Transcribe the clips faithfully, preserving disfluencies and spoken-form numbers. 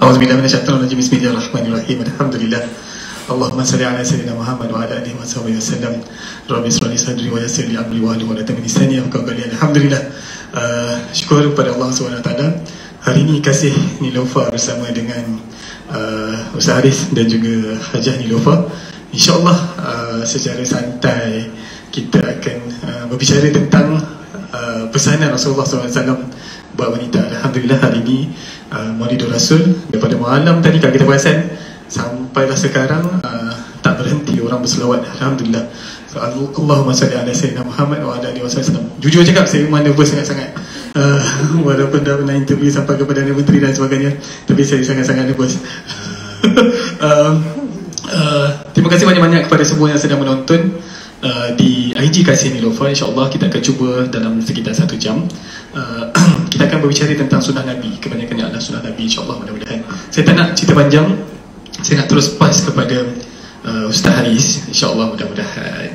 A'udzubillahi minasyaitonir rajim. Bismillahirrahmanirrahim. Alhamdulillah. Allahumma salli ala sayyidina Muhammad wa ala alihi wa sahbihi wasallam. Rabbi israh li sadri wa yassir li amri wa hlul 'uqdatam min lisani yafqahu qawli. Alhamdulillah. Uh, syukur kepada Allah Subhanahu wa taala. Hari ini kasih Nilofa bersama dengan uh, Ustaz Haris dan juga Hajah Nilofa. InsyaAllah uh, secara santai kita akan uh, berbicara tentang uh, pesanan Rasulullah sallallahu alaihi wasallam buat wanita. Alhamdulillah hari ini uh, Maulidur Rasul daripada malam tadi kalau kita perasan sampailah sekarang uh, tak berhenti orang berselawat. Alhamdulillah. So, Allahumma salli ala sayyidina Muhammad wa ala alihi wasallam. Jujur cakap saya memang nervous sangat-sangat. Uh, walaupun dah pernah interview sampai kepada Perdana Menteri dan sebagainya, tapi saya sangat-sangat nervous. uh, uh, terima kasih banyak-banyak kepada semua yang sedang menonton uh, di I G Kasih Nilofa. InsyaAllah kita akan cuba dalam sekitar satu jam uh, kita akan berbicara tentang sunnah Nabi. Kebanyakannya adalah sunnah Nabi, insyaAllah, mudah-mudahan. Saya tak nak cerita panjang, saya nak terus pass kepada uh, Ustaz Haris, insyaAllah, mudah-mudahan.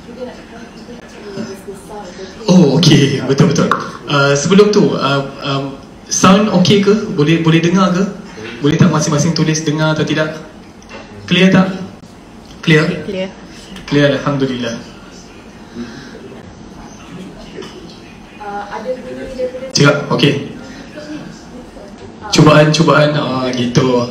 Oh, okey, betul-betul. Uh, sebelum tu, uh, um, sound okey ke? Boleh boleh dengar ke? Boleh tak masing-masing tulis dengar atau tidak? Clear tak? Clear? Clear. Clear, Alhamdulillah. Cakap, okey. Cubaan-cubaan, uh, gitu.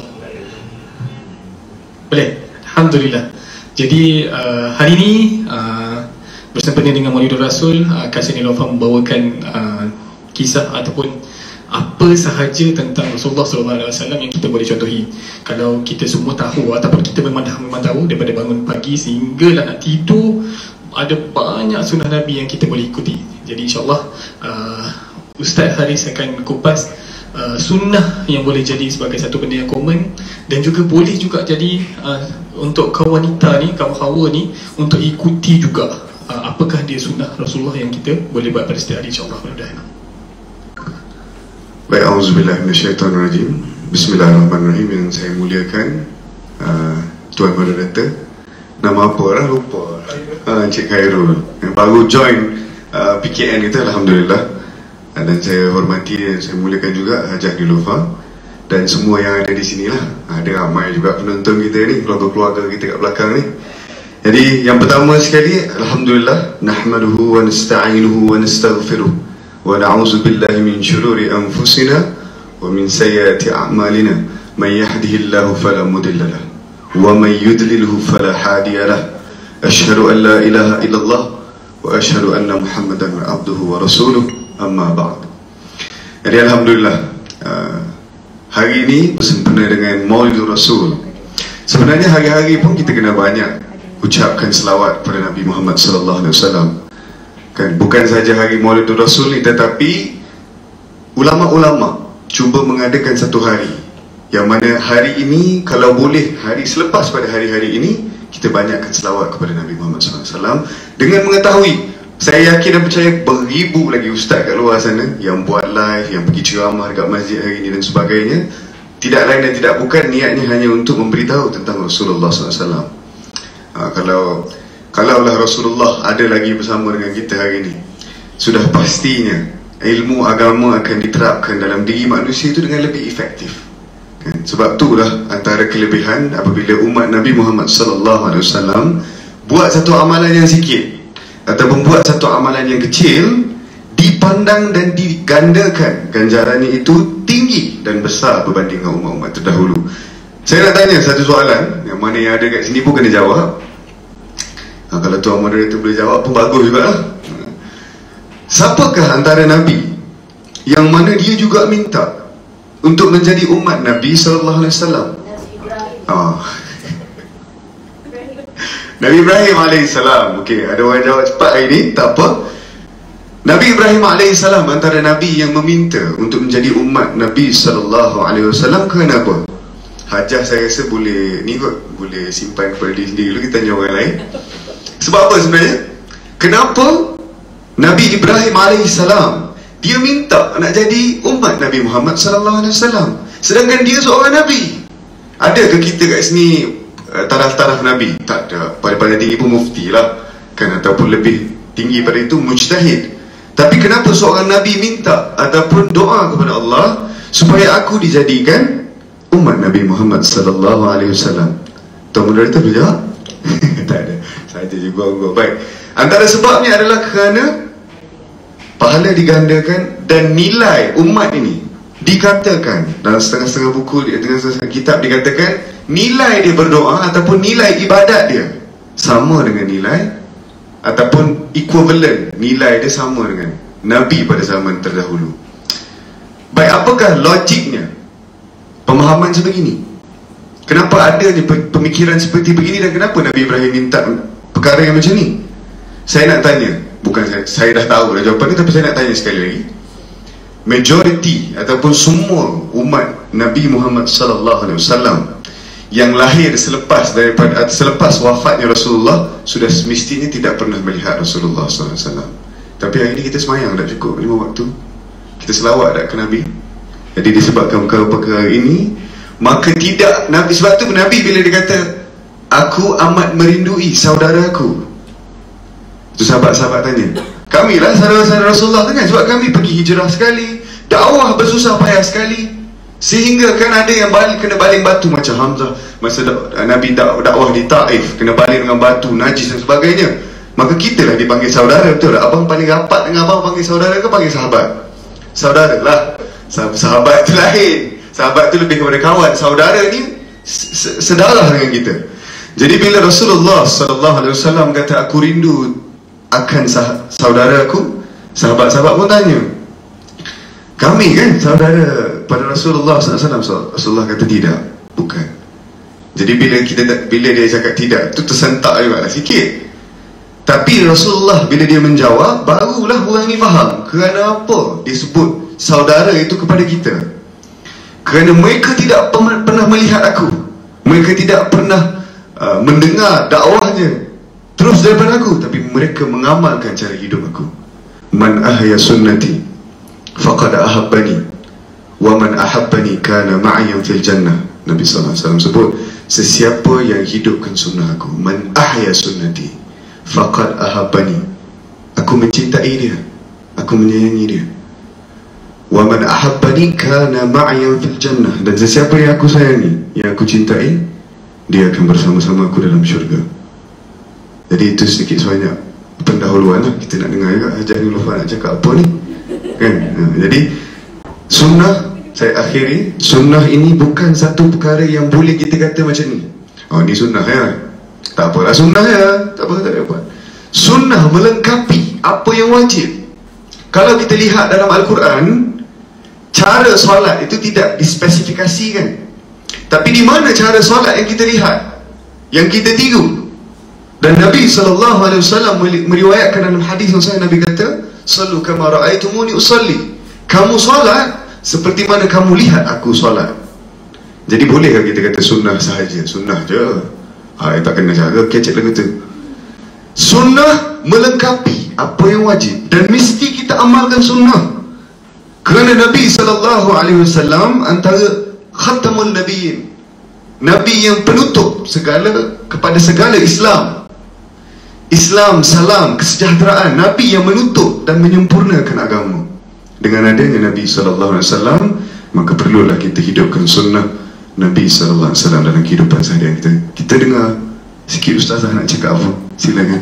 Boleh? Alhamdulillah. Jadi uh, hari ini uh, bersempena dengan Maulidur Rasul, uh, Kasih Nilofa membawakan uh, kisah ataupun apa sahaja tentang Rasulullah sallallahu alaihi wasallam yang kita boleh contohi. Kalau kita semua tahu ataupun kita memang dah memang tahu daripada bangun pagi sehinggalah nak tidur, ada banyak sunnah Nabi yang kita boleh ikuti. Jadi insyaAllah uh, Ustaz Haris akan kupas uh, sunnah yang boleh jadi sebagai satu benda yang common, dan juga boleh juga jadi uh, untuk kaum wanita ni, kaum hawa ni, untuk ikuti juga uh, apakah dia sunnah Rasulullah yang kita boleh buat pada setiap hari, insyaAllah, mudah-mudahan. Baik, auzubillahi minasyaitonirrajim. Bismillahirrahmanirrahim. Yang saya muliakan uh, Tuan Moderator, nama apa lah lupa, uh, Encik Khairul yang baru join uh, P K N kita, alhamdulillah. uh, Dan saya hormati dan saya muliakan juga Hajah Nilofa dan semua yang ada di sini lah. Ada ramai juga penonton kita ni, keluarga-keluarga kita kat belakang ni. Jadi yang pertama sekali, alhamdulillah, nahmaduhu wa nasta'inuhu wa nastaghfiruh wa na'udzu billahi min syururi anfusina wa min sayyiati a'malina. Man yahdihillahu fala mudilla lahu wa man yudlilhu fala hadiya lahu. Asyhadu an la ilaha illallah wa asyhadu anna Muhammadan abduhu wa rasuluh, amma ba'd. Jadi alhamdulillah, uh, hari ini bersempena dengan Maulidur Rasul. Sebenarnya hari-hari pun kita kena banyak ucapkan selawat pada Nabi Muhammad sallallahu alaihi wasallam. Kan, bukan saja hari Maulidur Rasul ni, tetapi ulama-ulama cuba mengadakan satu hari yang mana hari ini, kalau boleh hari selepas pada hari-hari ini, kita banyakkan selawat kepada Nabi Muhammad sallallahu alaihi wasallam, dengan mengetahui, saya yakin dan percaya beribu lagi ustaz kat luar sana yang buat live, yang pergi ceramah dekat masjid hari ini dan sebagainya. Tidak lain dan tidak bukan, niatnya hanya untuk memberitahu tentang Rasulullah sallallahu alaihi wasallam. Ha, kalau kalaulah Rasulullah ada lagi bersama dengan kita hari ini, sudah pastinya ilmu agama akan diterapkan dalam diri manusia itu dengan lebih efektif. Kan? Sebab itulah antara kelebihan apabila umat Nabi Muhammad sallallahu alaihi wasallam buat satu amalan yang sikit ataupun buat satu amalan yang kecil, dipandang dan digandakan ganjarannya itu tinggi dan besar berbanding dengan umat-umat terdahulu. Saya nak tanya satu soalan, yang mana yang ada kat sini pun kena jawab. Ha, kalau Tuan Moderator boleh jawab pun bagus juga lah. Siapakah antara Nabi yang mana dia juga minta untuk menjadi umat Nabi sallallahu alaihi wasallam? Oh. Nabi Ibrahim alaihissalam. Okey, ada orang jawab cepat hari ni, tak apa. Nabi Ibrahim alaihissalam antara Nabi yang meminta untuk menjadi umat Nabi sallallahu alaihi wasallam. Kenapa? Hajah saya rasa boleh ni kot, boleh simpan kepada diri sendiri dulu, kita tanya orang lain. Sebab apa sebenarnya? Kenapa Nabi Ibrahim alaihissalam dia minta nak jadi umat Nabi Muhammad sallallahu alaihi wasallam, sedangkan dia seorang Nabi? Ada ke kita kat sini uh, taraf-taraf Nabi? Tak ada. Pada-pada tinggi pun mufti lah kan, ataupun lebih tinggi pada itu mujtahid. Tapi kenapa seorang Nabi minta ataupun doa kepada Allah supaya aku dijadikan umat Nabi Muhammad sallallahu alaihi wasallam? Tuan moderator boleh jawab? Tak ada. Saya juga gua. Baik. Antara sebabnya adalah kerana pahala digandakan dan nilai umat ini dikatakan dalam setengah-setengah buku, dengan setengah kitab dikatakan nilai dia berdoa ataupun nilai ibadat dia sama dengan nilai ataupun equivalent, nilai dia sama dengan Nabi pada zaman terdahulu. Baik, apakah logiknya pemahaman sebegini? Kenapa adanya pemikiran seperti begini dan kenapa Nabi Ibrahim minta perkara yang macam ni? Saya nak tanya, bukan saya, saya dah tahu dah jawapan ni, tapi saya nak tanya sekali lagi. Majoriti ataupun semua umat Nabi Muhammad sallallahu alaihi wasallam yang lahir selepas daripada selepas wafatnya Rasulullah sudah semestinya tidak pernah melihat Rasulullah sallallahu alaihi wasallam. Tapi hari ini kita semayang tak cukup lima waktu, kita selawat tak ke Nabi. Jadi disebabkan perkara-perkara ini, maka tidak Nabi, sebab tu Nabi bila dia kata aku amat merindui saudaraku, itu sahabat-sahabat tanya, kami lah saudara-saudara Rasulullah kan, sebab kami pergi hijrah sekali, dakwah bersusah payah sekali, sehingga kan ada yang balik, kena baling batu macam Hamzah masa Nabi dakwah di Taif, kena baling dengan batu najis dan sebagainya. Maka kita lah dipanggil saudara, betul tak? Abang paling rapat dengan abang panggil saudara ke panggil sahabat? Saudara lah. Sahabat tu lain, sahabat tu lebih kepada kawan. Saudara ni sedarah dengan kita. Jadi bila Rasulullah sallallahu alaihi wasallam kata aku rindu akan sah saudaraku, sahabat-sahabat pun tanya, kami kan saudara pada Rasulullah sallallahu alaihi wasallam? Rasulullah kata tidak, bukan. Jadi bila kita bila dia cakap tidak, tu tersentak juga lah sikit. Tapi Rasulullah bila dia menjawab, barulah orang ni faham kerana apa dia sebut saudara itu kepada kita. Kerana mereka tidak pernah melihat aku, mereka tidak pernah uh, mendengar dakwahnya terus daripada aku, tapi mereka mengamalkan cara hidup aku. Man ahya sunnati faqad ahabbani wa man ahabbani kana ma'iyyan fil jannah. Nabi sallallahu alaihi wasallam sebut, sesiapa yang hidupkan sunnah aku, man ahya sunnati faqad ahabbani, aku mencintai dia, aku menyayangi dia. Wa man ahabbani kana ma'iyyan fil jannah, dan sesiapa yang aku sayangi, yang aku cintai, dia akan bersama-sama aku dalam syurga. Jadi itu sedikit sebanyak pendahuluan lah. Kita nak dengar juga Haji Ainul Wafa nak cakap apa ni kan. Ha, jadi sunnah, saya akhiri, sunnah ini bukan satu perkara yang boleh kita kata macam ni, oh ni sunnah ya, tak apalah sunnah ya, tak apa, tak apa. Sunnah melengkapi apa yang wajib. Kalau kita lihat dalam Al-Quran, cara solat itu tidak dispesifikasikan, tapi di mana cara solat yang kita lihat, yang kita tiru. Dan Nabi sallallahu alaihi wasallam meriwayatkan dalam hadis yang sahih, Nabi kata, "Sallu kama ra'aitumuni usalli." Kamu solat seperti mana kamu lihat aku solat. Jadi bolehkah kita kata sunnah sahaja, sunnah je, ha, tak kena cara kecek lagu tu. Sunnah melengkapi apa yang wajib, dan mesti kita amalkan sunnah. Kerana Nabi sallallahu alaihi wasallam antara khatamul nabiyyin, Nabi yang penutup segala kepada segala Islam, Islam, salam, kesejahteraan. Nabi yang menutup dan menyempurnakan agama. Dengan adanya Nabi sallallahu alaihi wasallam, maka perlulah kita hidupkan sunnah Nabi sallallahu alaihi wasallam dalam kehidupan seharian kita. Kita dengar sikit ustazah nak cakap apa. Silakan.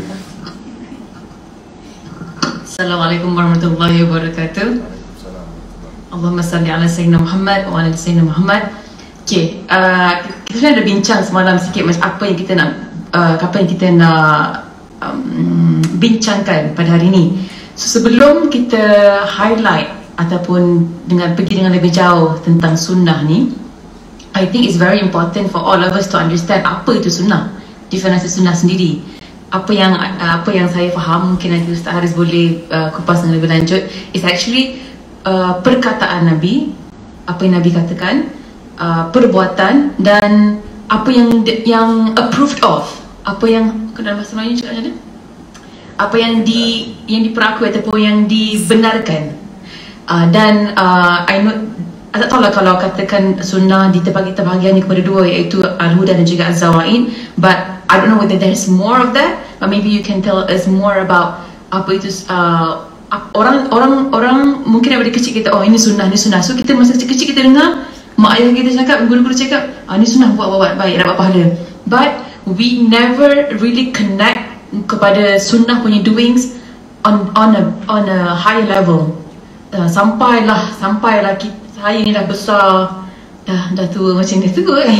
Assalamualaikum warahmatullahi wabarakatuh. Allahumma salli ala sayyidina Muhammad wa ala sayyidina Muhammad. Okay, uh, kita sudah ada bincang semalam sikit macam apa yang kita nak uh, apa yang kita nak um, bincangkan pada hari ini. So, sebelum kita highlight ataupun dengan pergi dengan lebih jauh tentang sunnah ni, I think it's very important for all of us to understand apa itu sunnah, definisi sunnah sendiri. Apa yang uh, apa yang saya faham, mungkin nanti Ustaz Haris boleh uh, kupas dengan lebih lanjut, is actually uh, perkataan Nabi, apa yang Nabi katakan, uh, perbuatan, dan apa yang yang approved of, apa yang dalam bahasa Melayu cakap macam mana? Apa yang di yang diperakui ataupun yang dibenarkan. Uh, dan uh, I know, I tak tahu lah kalau katakan sunnah diterbagi terbahagiannya kepada dua, iaitu Al-Huda dan juga Az-Zawain, but I don't know whether there's more of that, but maybe you can tell us more about apa itu. Uh, orang orang orang mungkin daripada kecil kita, oh ini sunnah, ini sunnah. So kita masa kecil-kecil kita dengar mak ayah kita cakap, guru-guru cakap, ah, ni sunnah, buat buat baik, dapat pahala. But we never really connect kepada sunnah punya doings on on a on a higher level. Uh, sampailah sampailah kita, saya ni dah besar, dah dah tua macam ni, tua kan.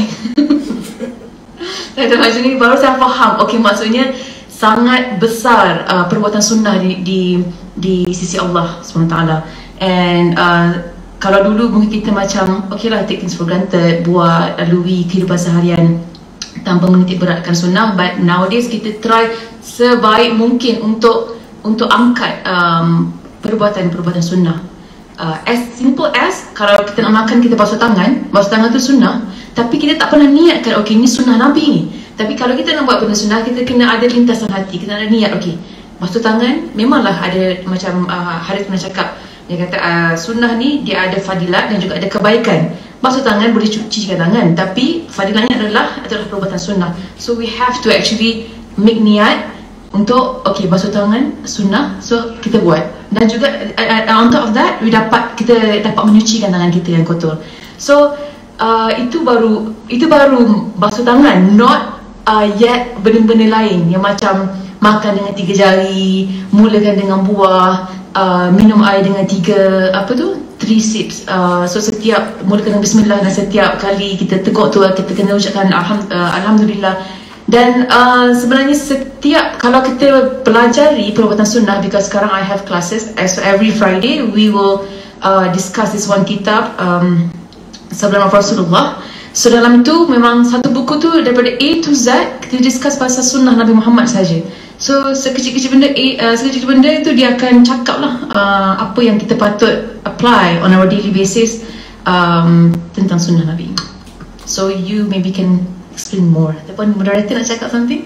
Dah macam ni baru saya faham. Okey, maksudnya sangat besar uh, perbuatan sunnah di di di sisi Allah subhanahu wa taala. And uh, kalau dulu mungkin kita macam okeylah take things for granted, buat lalui kehidupan seharian tanpa menitik beratkan sunnah, but nowadays kita try sebaik mungkin untuk untuk angkat um, perbuatan-perbuatan sunnah. Uh, as simple as kalau kita nak makan, kita basuh tangan, basuh tangan tu sunnah, tapi kita tak pernah niatkan okey ni sunnah Nabi ni. Tapi kalau kita nak buat benda sunnah, kita kena ada lintasan hati, kita ada niat. Okey, basuh tangan memanglah ada macam uh, Harith pernah cakap, dia kata uh, sunnah ni dia ada fadilat dan juga ada kebaikan. Basuh tangan boleh cucikan tangan, tapi fadilatnya adalah adalah perbuatan sunnah. So we have to actually make niat untuk okey basuh tangan sunnah, so kita buat. Dan juga uh, on top of that, we dapat kita dapat menyucikan tangan kita yang kotor. So uh, itu baru itu baru basuh tangan, not uh, yet benda-benda lain yang macam makan dengan tiga jari, mulakan dengan buah, uh, minum air dengan tiga apa tu three sips. Uh, so setiap mulakan dengan bismillah, dan setiap kali kita teguk tu kita kena ucapkan alham, uh, alhamdulillah. Dan uh, sebenarnya setiap kalau kita pelajari perbuatan sunnah, because sekarang I have classes, so every Friday we will uh, discuss this one kitab, um, Sabda Rasulullah. So dalam itu memang satu buku tu daripada A to Z kita discuss pasal sunnah Nabi Muhammad saja. So sekecil-kecil benda uh, sekecil benda itu dia akan cakap lah uh, apa yang kita patut apply on our daily basis um, tentang sunnah Nabi. So you maybe can explain more. Ataupun moderator nak cakap something?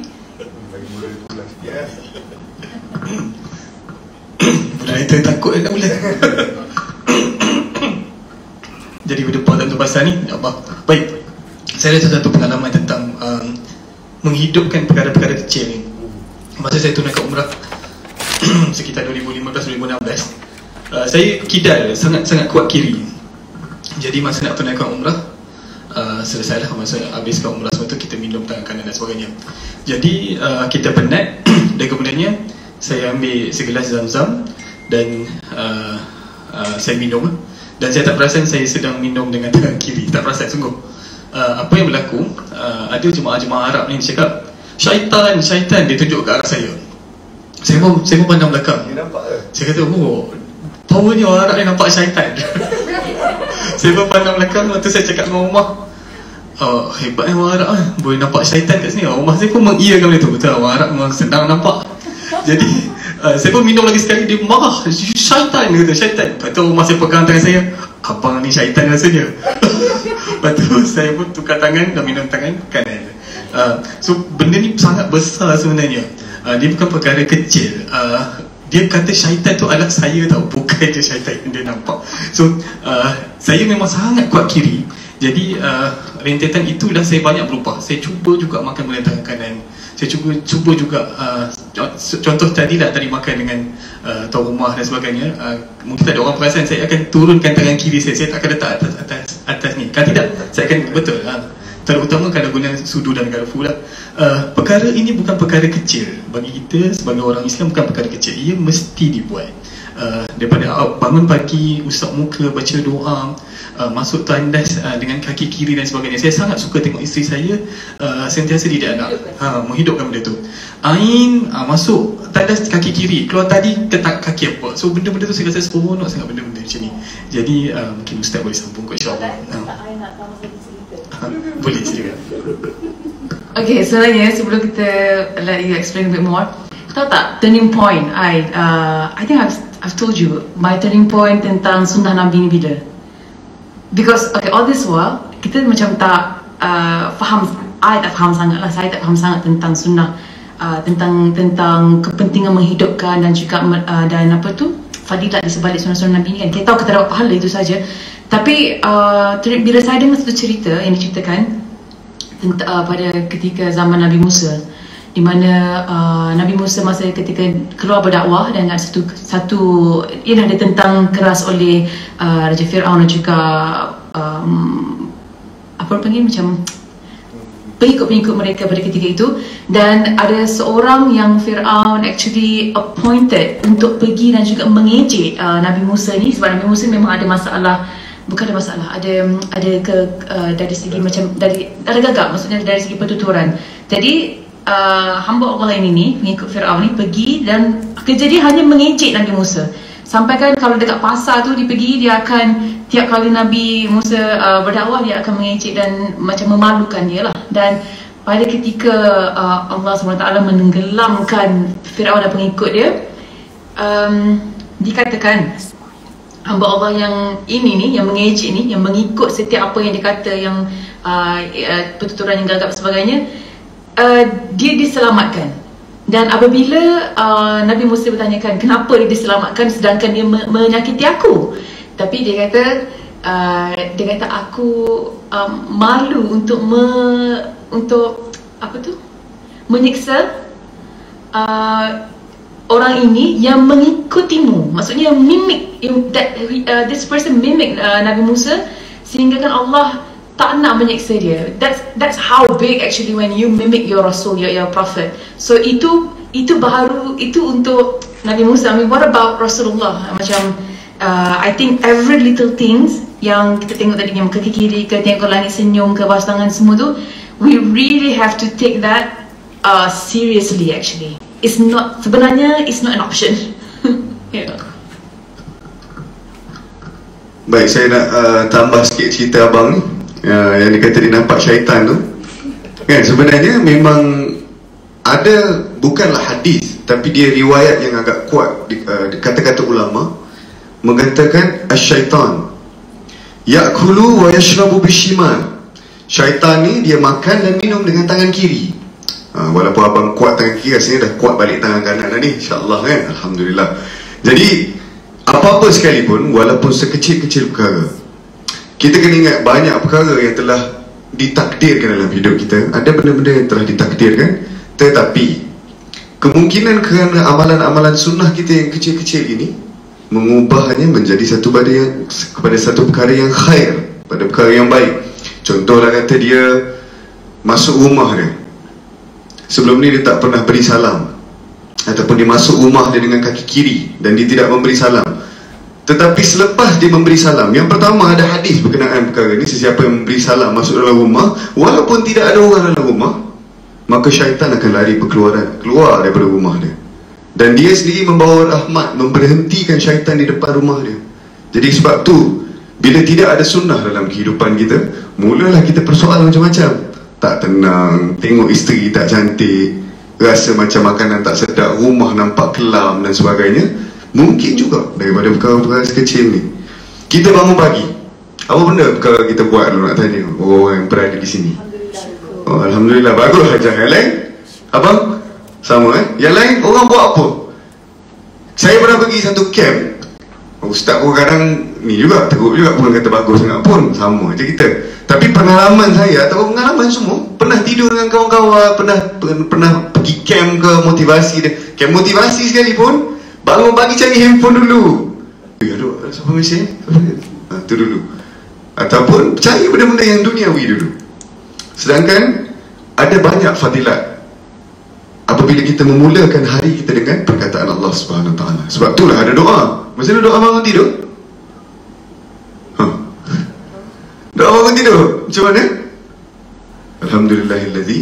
Moderator takut nak mula. Jadi berdepan tentang pasal ni, Allah. Baik, saya ada satu pengalaman tentang um, menghidupkan perkara-perkara kecil ni. Masa saya tunaikan umrah sekitar dua ribu lima belas dua ribu enam belas, uh, saya kidal sangat-sangat kuat kiri. Jadi masa nak tunaikan umrah, Uh, selesailah masa habiskan umrah semua tu, kita minum tangan kanan dan sebagainya. Jadi uh, kita penat dan kemudiannya saya ambil segelas zam-zam dan uh, uh, saya minum, dan saya tak perasan saya sedang minum dengan tangan kiri, tak perasan sungguh. Uh, apa yang berlaku, uh, ada jemaah-jemaah Arab ni cakap syaitan, syaitan, dia tunjuk ke arah saya. Saya pun saya pun pandang belakang. Dia nampak ke? Saya kata, oh, powernya orang Arab ni nampak syaitan. Saya pun pandang belakang, waktu saya cakap dengan rumah, oh, hebatnya orang Arab lah, boleh nampak syaitan kat sini. Rumah saya pun mengiyakan benda tu, betul, orang Arab memang senang nampak. Jadi uh, saya pun minum lagi sekali, dia marah, syaitan, dia kata syaitan. Lepas tu rumah saya pegang tangan saya, abang ni syaitan rasanya. Lepas tu saya pun tukar tangan dan minum tangan kanan. uh, So benda ni sangat besar sebenarnya. uh, Dia bukan perkara kecil. uh, Dia kata syaitan tu adalah saya tau, bukan dia syaitan yang dia nampak. So uh, saya memang sangat kuat kiri. Jadi uh, rentetan itulah saya banyak berubah. Saya cuba juga makan dengan tangan kanan. Saya cuba cuba juga uh, contoh tadi lah, tadi makan dengan uh, tuan rumah dan sebagainya. uh, Mungkin tak ada orang perasan, saya akan turunkan tangan kiri saya. Saya tak akan letak atas atas atas ni. Kan tidak, saya akan betul uh, terutama kalau guna sudu dan garfu lah. uh, Perkara ini bukan perkara kecil bagi kita sebagai orang Islam, bukan perkara kecil. Ia mesti dibuat. uh, Daripada bangun pagi, usap muka, baca doa, Uh, masuk tandas uh, dengan kaki kiri dan sebagainya. Saya sangat suka tengok isteri saya uh, sentiasa didik anak, ha, menghidupkan benda tu. Ain uh, masuk tandas kaki kiri, keluar tadi ketak kaki apa. So benda-benda tu saya rasa seronok sangat, benda-benda macam ni. Jadi uh, mungkin Ustaz boleh sambung kot, insyaAllah. ha. Boleh silakan. Okay, sebenarnya sebelum kita let you explain a bit more, tahu tak turning point I uh, I think I've, I've told you my turning point tentang sunnah Nabi ni bila. Because okay, all this while kita macam tak uh, faham, I tak faham sangat lah, saya tak faham sangat tentang sunnah, uh, tentang tentang kepentingan menghidupkan dan juga uh, dan apa tu fadilat di sebalik sunnah-sunnah Nabi ni kan. Kita tahu kita dapat pahala itu saja. Tapi uh, bila saya dengar satu cerita yang diceritakan tentang, uh, pada ketika zaman Nabi Musa, di mana uh, Nabi Musa masa ketika keluar berdakwah dan ada satu satu ia dah ditentang keras oleh uh, Raja Fir'aun dan juga um, apa panggil macam pengikut-pengikut mereka pada ketika itu. Dan ada seorang yang Fir'aun actually appointed untuk pergi dan juga mengejek uh, Nabi Musa ni, sebab Nabi Musa memang ada masalah, bukan ada masalah, ada ada ke uh, dari segi macam dari ada gagap, maksudnya dari segi pertuturan. Jadi uh, hamba Allah ini ni, pengikut Fir'aun ni pergi dan kerja dia hanya mengejek Nabi Musa. Sampai kan kalau dekat pasar tu dia pergi, dia akan tiap kali Nabi Musa uh, berdakwah, dia akan mengejek dan macam memalukan dia lah. Dan pada ketika uh, Allah subhanahu wa taala menenggelamkan Fir'aun dan pengikut dia, um, dikatakan hamba Allah yang ini ni, yang mengejek ni, yang mengikut setiap apa yang dikata, yang uh, uh, pertuturan yang gagap dan sebagainya, uh, dia diselamatkan. Dan apabila uh, Nabi Musa bertanyakan kenapa dia diselamatkan sedangkan dia me menyakiti aku, tapi dia kata uh, dia kata aku um, malu untuk me untuk apa tu menyiksa uh, orang ini yang mengikutimu, maksudnya mimik that uh, this person mimic uh, Nabi Musa, sehingga kan Allah tak nak menyiksa dia. That's that's how big actually when you mimic your Rasul, your, your Prophet. So itu itu baru itu untuk Nabi Musa. I mean, what about Rasulullah? Macam uh, I think every little things yang kita tengok tadi, yang ke kiri, ke tengok langit senyum, ke bawah tangan semua tu, we really have to take that uh, seriously actually. It's not, sebenarnya it's not an option. Yeah. Baik, saya nak uh, tambah sikit cerita abang ni. Uh, yang dikata dia nampak syaitan tu kan, sebenarnya memang ada, bukanlah hadis tapi dia riwayat yang agak kuat. Di, uh, kata-kata ulama mengatakan asyaitan ya'kulu wa yashrabu bishimal. Syaitan ni dia makan dan minum dengan tangan kiri. uh, Walaupun abang kuat tangan kiri, rasanya dah kuat balik tangan kanan dah ni, insyaAllah kan. Alhamdulillah. Jadi apa-apa sekalipun, walaupun sekecil-kecil perkara, kita kena ingat banyak perkara yang telah ditakdirkan dalam hidup kita. Ada benda-benda yang telah ditakdirkan, tetapi kemungkinan kerana amalan-amalan sunnah kita yang kecil-kecil ini mengubahnya menjadi satu pada yang, kepada satu perkara yang khair, pada perkara yang baik. Contohlah kata dia masuk rumah dia, sebelum ni dia tak pernah beri salam, ataupun dia masuk rumah dia dengan kaki kiri dan dia tidak memberi salam. Tetapi selepas dia memberi salam, yang pertama ada hadis berkenaan perkara ini, sesiapa yang memberi salam masuk dalam rumah walaupun tidak ada orang dalam rumah, maka syaitan akan lari berkeluaran, keluar daripada rumah dia, dan dia sendiri membawa rahmat, memberhentikan syaitan di depan rumah dia. Jadi sebab tu bila tidak ada sunnah dalam kehidupan kita, mulalah kita persoalan macam-macam. Tak tenang, tengok isteri tak cantik, rasa macam makanan tak sedap, rumah nampak kelam dan sebagainya. Mungkin juga daripada perkara-perkara sekecil ni. Kita bangun pagi, apa benda perkara kita buat dulu nak tanya orang yang berada di sini? Alhamdulillah. Oh, Alhamdulillah, bagus aja. Yang lain? Abang? Sama eh? Yang lain orang buat apa? Saya pernah pergi satu camp. Ustaz pun kadang ni juga, teruk juga pun kata bagus sangat pun. Sama je kita. Tapi pengalaman saya, atau pengalaman semua, pernah tidur dengan kawan-kawan, pernah pernah pergi camp ke motivasi dia. Camp motivasi sekalipun, bangun pagi cari handphone dulu. Eh, aduh, siapa mesej? Ha, tu dulu. Ataupun cari benda-benda yang duniawi dulu. Sedangkan ada banyak fadilat apabila kita memulakan hari kita dengan perkataan Allah Subhanahu Wa Taala. Sebab itulah ada doa. Masa ada doa bangun tidur. Ha. Doa bangun tidur macam mana? Alhamdulillahillazi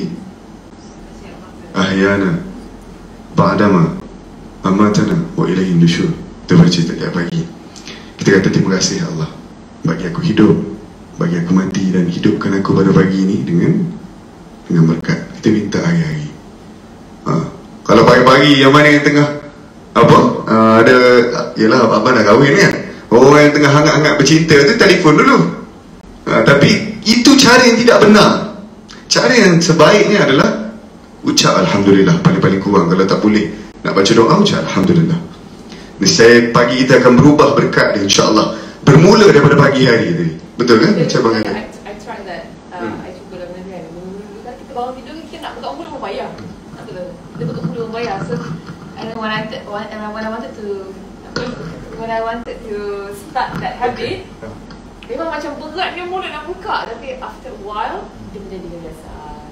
ahyana ba'dama amatana wa ilaihin nusyur. Kita baca setiap pagi. Kita kata terima kasih Allah, bagi aku hidup, bagi aku mati dan hidupkan aku pada pagi ini dengan dengan berkat. Kita minta hari-hari. Ha. Kalau pagi-pagi yang mana yang tengah apa? Uh, ada, yalah abang dah kahwin kan. Orang yang tengah hangat-hangat bercinta tu telefon dulu. Ha, tapi itu cara yang tidak benar. Cara yang sebaiknya adalah ucap Alhamdulillah paling-paling kurang. Kalau tak boleh nak baca doa, ucap Alhamdulillah. Nescaya pagi kita akan berubah berkat dia, insyaAllah. Bermula daripada pagi hari tadi. Betul kan? Macam bang I, I try that. Uh, hmm. I cuba dalam negeri kan. Mula-mula kita bangun tidur, kita nak pegang mulut membayar. Betul. Kita pegang mulut membayar. So, and then when I, when I wanted to when I wanted to start that habit, Memang macam berat dia mulut nak buka, tapi after a while dia menjadi kebiasaan.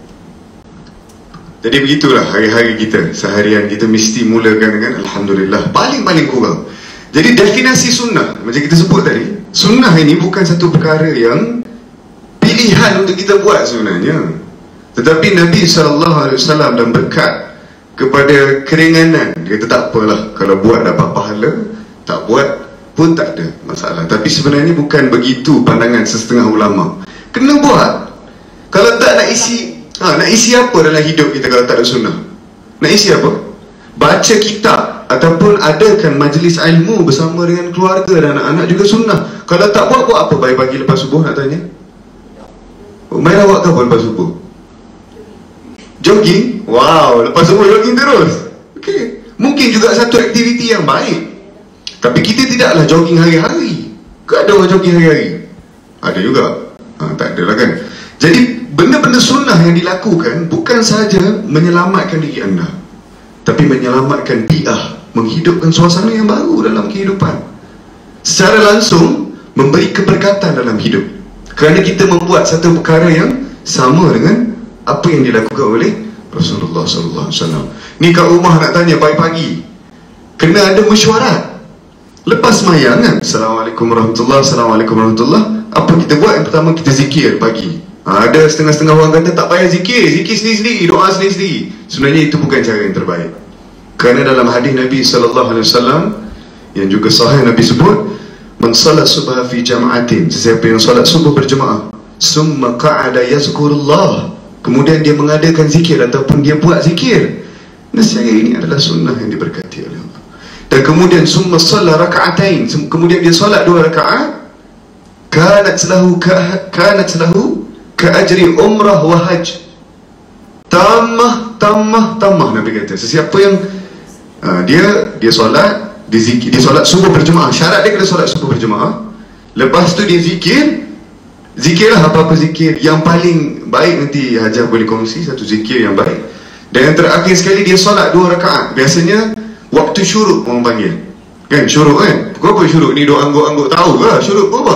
Jadi begitulah hari-hari kita, seharian kita mesti mulakan dengan Alhamdulillah, paling-paling kurang. Jadi definisi sunnah, macam kita sebut tadi, sunnah ini bukan satu perkara yang pilihan untuk kita buat sebenarnya. Tetapi Nabi sallallahu alaihi wasallam dan berkat kepada keringanan, dia kata tak apalah, kalau buat dapat pahala, tak buat pun tak ada masalah. Tapi sebenarnya bukan begitu pandangan setengah ulama. Kena buat. Kalau tak nak isi, ha, nak isi apa dalam hidup kita kalau tak ada sunnah? Nak isi apa? Baca kitab ataupun adakan majlis ilmu bersama dengan keluarga dan anak-anak juga sunnah. Kalau tak buat, buat apa baik pagi lepas subuh nak tanya? Main awak ke apa lepas subuh? Jogging? Wow, lepas subuh jogging terus. Okay. Mungkin juga satu aktiviti yang baik. Tapi kita tidaklah jogging hari-hari. Ke ada orang jogging hari-hari? Ada juga. Ha, tak ada lah kan. Jadi benda-benda sunnah yang dilakukan bukan sahaja menyelamatkan diri anda, tapi menyelamatkan bi'ah, menghidupkan suasana yang baru dalam kehidupan. Secara langsung memberi keberkatan dalam hidup, kerana kita membuat satu perkara yang sama dengan apa yang dilakukan oleh Rasulullah sallallahu alaihi wasallam. Ni kat rumah nak tanya pagi-pagi, kena ada mesyuarat. Lepas semayang kan, Assalamualaikum warahmatullahi Assalamualaikum warahmatullahi, apa kita buat? Yang pertama kita zikir pagi. ha, Ada setengah-setengah orang kata tak payah zikir, zikir sendiri-sendiri, doa sendiri-sendiri. Sebenarnya itu bukan cara yang terbaik. Kerana dalam hadis Nabi sallallahu alaihi wasallam yang juga sahih, Nabi sebut, man salat subha fi jama'atin, sesiapa yang salat subuh berjemaah, summa qa'ada yazkurullah, kemudian dia mengadakan zikir ataupun dia buat zikir, nescaya ini adalah sunnah yang diberkati oleh Allah. Dan kemudian summa shalla raka'atain, kemudian dia solat dua rakaat, kanat lahu ka kanat lahu ka ajri umrah wa hajj. Tamah tamah tamah, Nabi kata sesiapa yang uh, dia dia solat, dia zikir, dia solat subuh berjemaah, syarat dia kena solat subuh berjemaah, lepas tu dia zikir. Zikirlah apa-apa zikir yang paling baik, nanti Hajar boleh kongsi satu zikir yang baik. Dan yang terakhir sekali dia solat dua rakaat. Biasanya waktu syuruk orang panggil, kan, syuruk kan. Apa syuruk ni? Duk angguk-angguk tahu ke syuruk apa?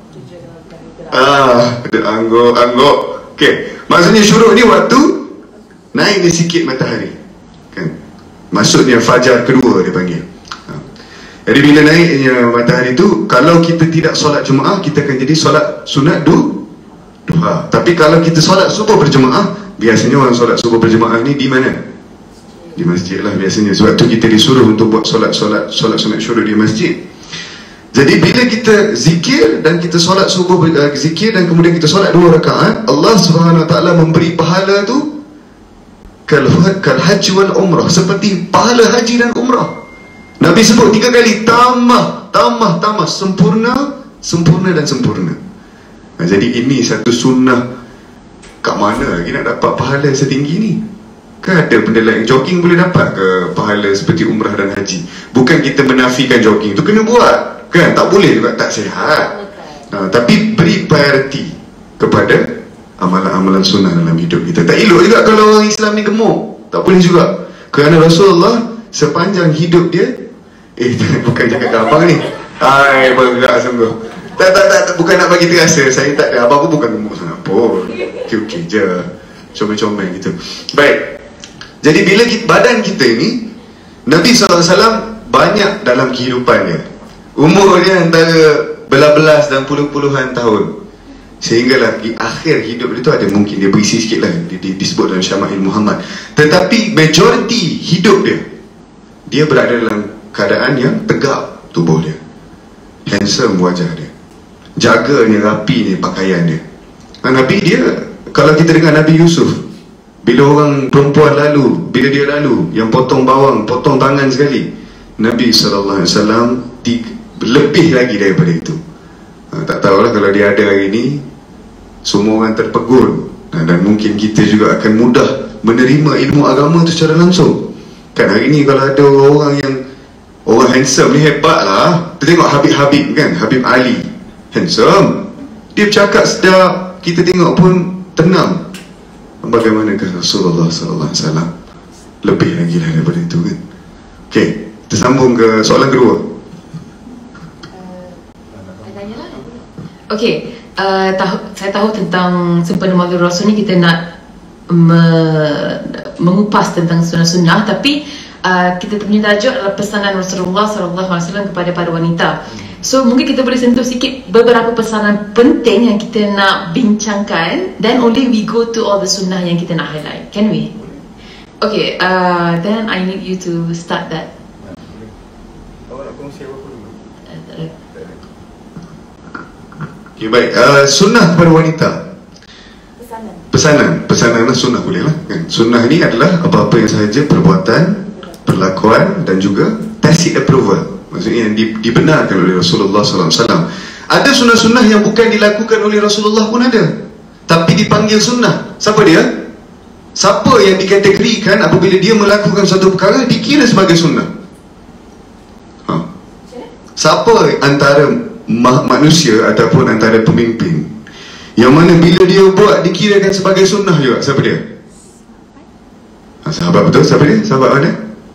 Ah, ada angguk-angguk. Okey, maksudnya syuruk ni waktu naik ni sikit matahari, kan. Maksudnya fajar kedua dia panggil. Jadi bila naiknya matahari tu, kalau kita tidak solat jemaah, kita akan jadi solat sunat du, duha. Tapi kalau kita solat subuh berjemaah, biasanya orang solat subuh berjemaah ni di mana? Di masjid lah biasanya. Sebab tu kita disuruh untuk buat solat-solat solat sunat syuruk di masjid. Jadi bila kita zikir dan kita solat subuh uh, zikir dan kemudian kita solat dua rakaat, Allah Subhanahu Wa Taala memberi pahala tu kal kal haji wal umrah, seperti pahala haji dan umrah. Nabi sebut tiga kali, tamah, tamah, tamah, sempurna, sempurna dan sempurna. Nah, jadi ini satu sunnah. Kat mana lagi nak dapat pahala setinggi ni? Kan ada benda lain, jogging boleh dapat ke pahala seperti umrah dan haji? Bukan kita menafikan jogging tu kena buat, kan? Tak boleh juga, tak sihat. Nah, tapi beri priority kepada amalan-amalan sunnah dalam hidup kita. Tak elok juga kalau orang Islam ni gemuk, tak boleh juga. Kerana Rasulullah sepanjang hidup dia, Eh, bukan cakap ke abang ni. Hai, bergerak sungguh. Tak, tak, tak, tak, bukan nak bagi terasa. Saya tak ada, abang pun bukan gemuk sangat pun. Okey-okey je, comel-comel gitu. Baik. Jadi bila kita, badan kita ni, Nabi sallallahu alaihi wasallam banyak dalam kehidupannya. Umur dia antara belas-belas dan puluh-puluhan tahun. Sehinggalah di akhir hidup dia tu ada mungkin dia berisi sikit lah, di, di, disebut dalam Syama'il Muhammad. Tetapi majoriti hidup dia, dia berada dalam keadaan yang tegak tubuh dia, handsome wajah dia, jaganya rapi ni pakaian dia. Dan Nabi dia, kalau kita dengar Nabi Yusuf, bila orang perempuan lalu, bila dia lalu, yang potong bawang, potong tangan sekali, Nabi sallallahu alaihi wasallam lebih lagi daripada itu. ha, Tak tahulah kalau dia ada hari ni, semua orang terpegun, ha, dan mungkin kita juga akan mudah menerima ilmu agama itu secara langsung. Kan hari ni kalau ada orang yang orang handsome ni, hebat lah. Kita tengok Habib-Habib kan, Habib Ali handsome, dia bercakap sedap, kita tengok pun tenang. Bagaimanakah Rasulullah sallallahu alaihi wasallam? Lebih lagi lah daripada itu kan. Okey, kita sambung ke soalan kedua. Okay, uh, tahu, saya tahu tentang sempena Maulid Rasul ni kita nak me, mengupas tentang sunnah-sunnah, tapi uh, kita punya tajuk adalah pesanan Rasulullah sallallahu alaihi wasallam kepada para wanita. So mungkin kita boleh sentuh sikit beberapa pesanan penting yang kita nak bincangkan, then only we go to all the sunnah yang kita nak highlight. Can we? Okay, uh, then I need you to start that. Awak nak kongsi apa dulu? Okay, baik. Uh, sunnah kepada wanita. Pesanan. Pesanan, pesananlah sunnah boleh lah kan? Sunnah ni adalah apa-apa yang sahaja perbuatan, perlakuan dan juga tacit approval. Maksudnya yang dibenarkan oleh Rasulullah sallallahu alaihi wasallam. Ada sunnah-sunnah yang bukan dilakukan oleh Rasulullah pun ada, tapi dipanggil sunnah. Siapa dia? Siapa yang dikategorikan apabila dia melakukan satu perkara dikira sebagai sunnah? Ha. Siapa antara manusia ataupun antara pemimpin yang mana bila dia buat dikirakan sebagai sunnah juga? Siapa dia? Ha, sahabat betul? Siapa dia? Sahabat mana?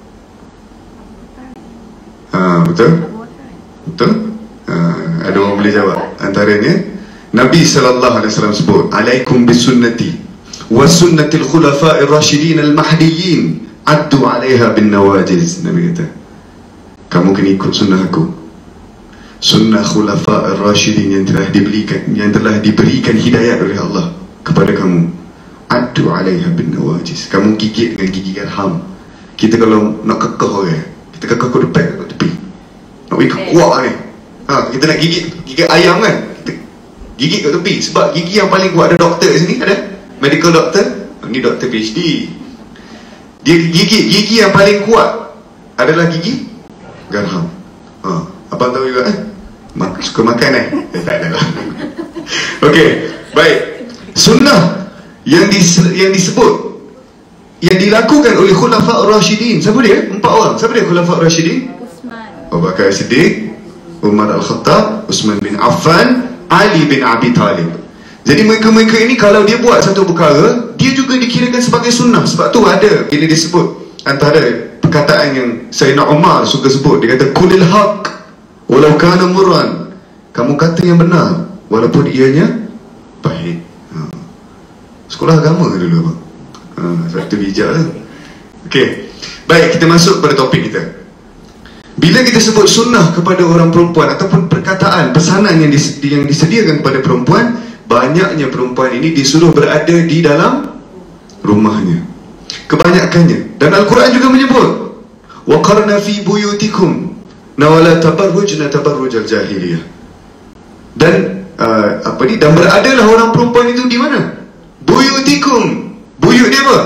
Ha, betul? Betul? Ha, ada orang boleh jawab? Antaranya Nabi sallallahu alaihi wasallam sebut, alaikum bisunnati wa sunnatil khulafa'ir rasyidin al-mahdiyyin addu 'alaiha bin nawajiz. Nabi kata, kamu kena ikut sunnah aku, sunnah khulafa'ir rasyidin yang telah diberikan yang telah diberikan hidayah oleh Allah kepada kamu. Addu 'alaiha bin nawajiz. Kamu gigit dengan gigi gerham. Kita kalau nak kekeh orang, kita kekeh ke depan ke tepi, nak bagi kuat ni. Ha, kita nak gigit gigit ayam kan, kita gigit kat tepi. Sebab gigi yang paling kuat, ada doktor sini, ada medical doctor, ni doktor P H D, dia gigit gigi yang paling kuat adalah gigi gerham. Ha, abang tahu juga eh? Mak, suka makan eh? Eh tak ada lah. Okey, baik. Sunnah yang dis, yang disebut yang dilakukan oleh Khulafa' Ar-Rashidin. Siapa dia? Empat orang. Siapa dia Khulafa' Ar-Rashidin? Abu Bakar Siddiq, Umar Al-Khattab, Uthman bin Affan, Ali bin Abi Talib. Jadi mereka-mereka ini kalau dia buat satu perkara, dia juga dikirakan sebagai sunnah. Sebab tu ada bila disebut antara perkataan yang Sayyidina Umar suka sebut, dia kata kulil haq walau kana murran. Kamu kata yang benar walaupun ianya pahit. Ha. Sekolah agama dulu abang. Ha, satu bijak lah. Okey, baik, kita masuk pada topik kita. Bila kita sebut sunnah kepada orang perempuan ataupun perkataan, pesanan yang, dis, yang disediakan kepada perempuan, banyaknya perempuan ini disuruh berada di dalam rumahnya, kebanyakannya. Dan Al-Quran juga menyebut waqarna fi buyutikum wala tabarrujna tabarrujal jahiliyah. Dan uh, apa ni, dan beradalah orang perempuan itu di mana? Buyutikum. Buyut dia apa?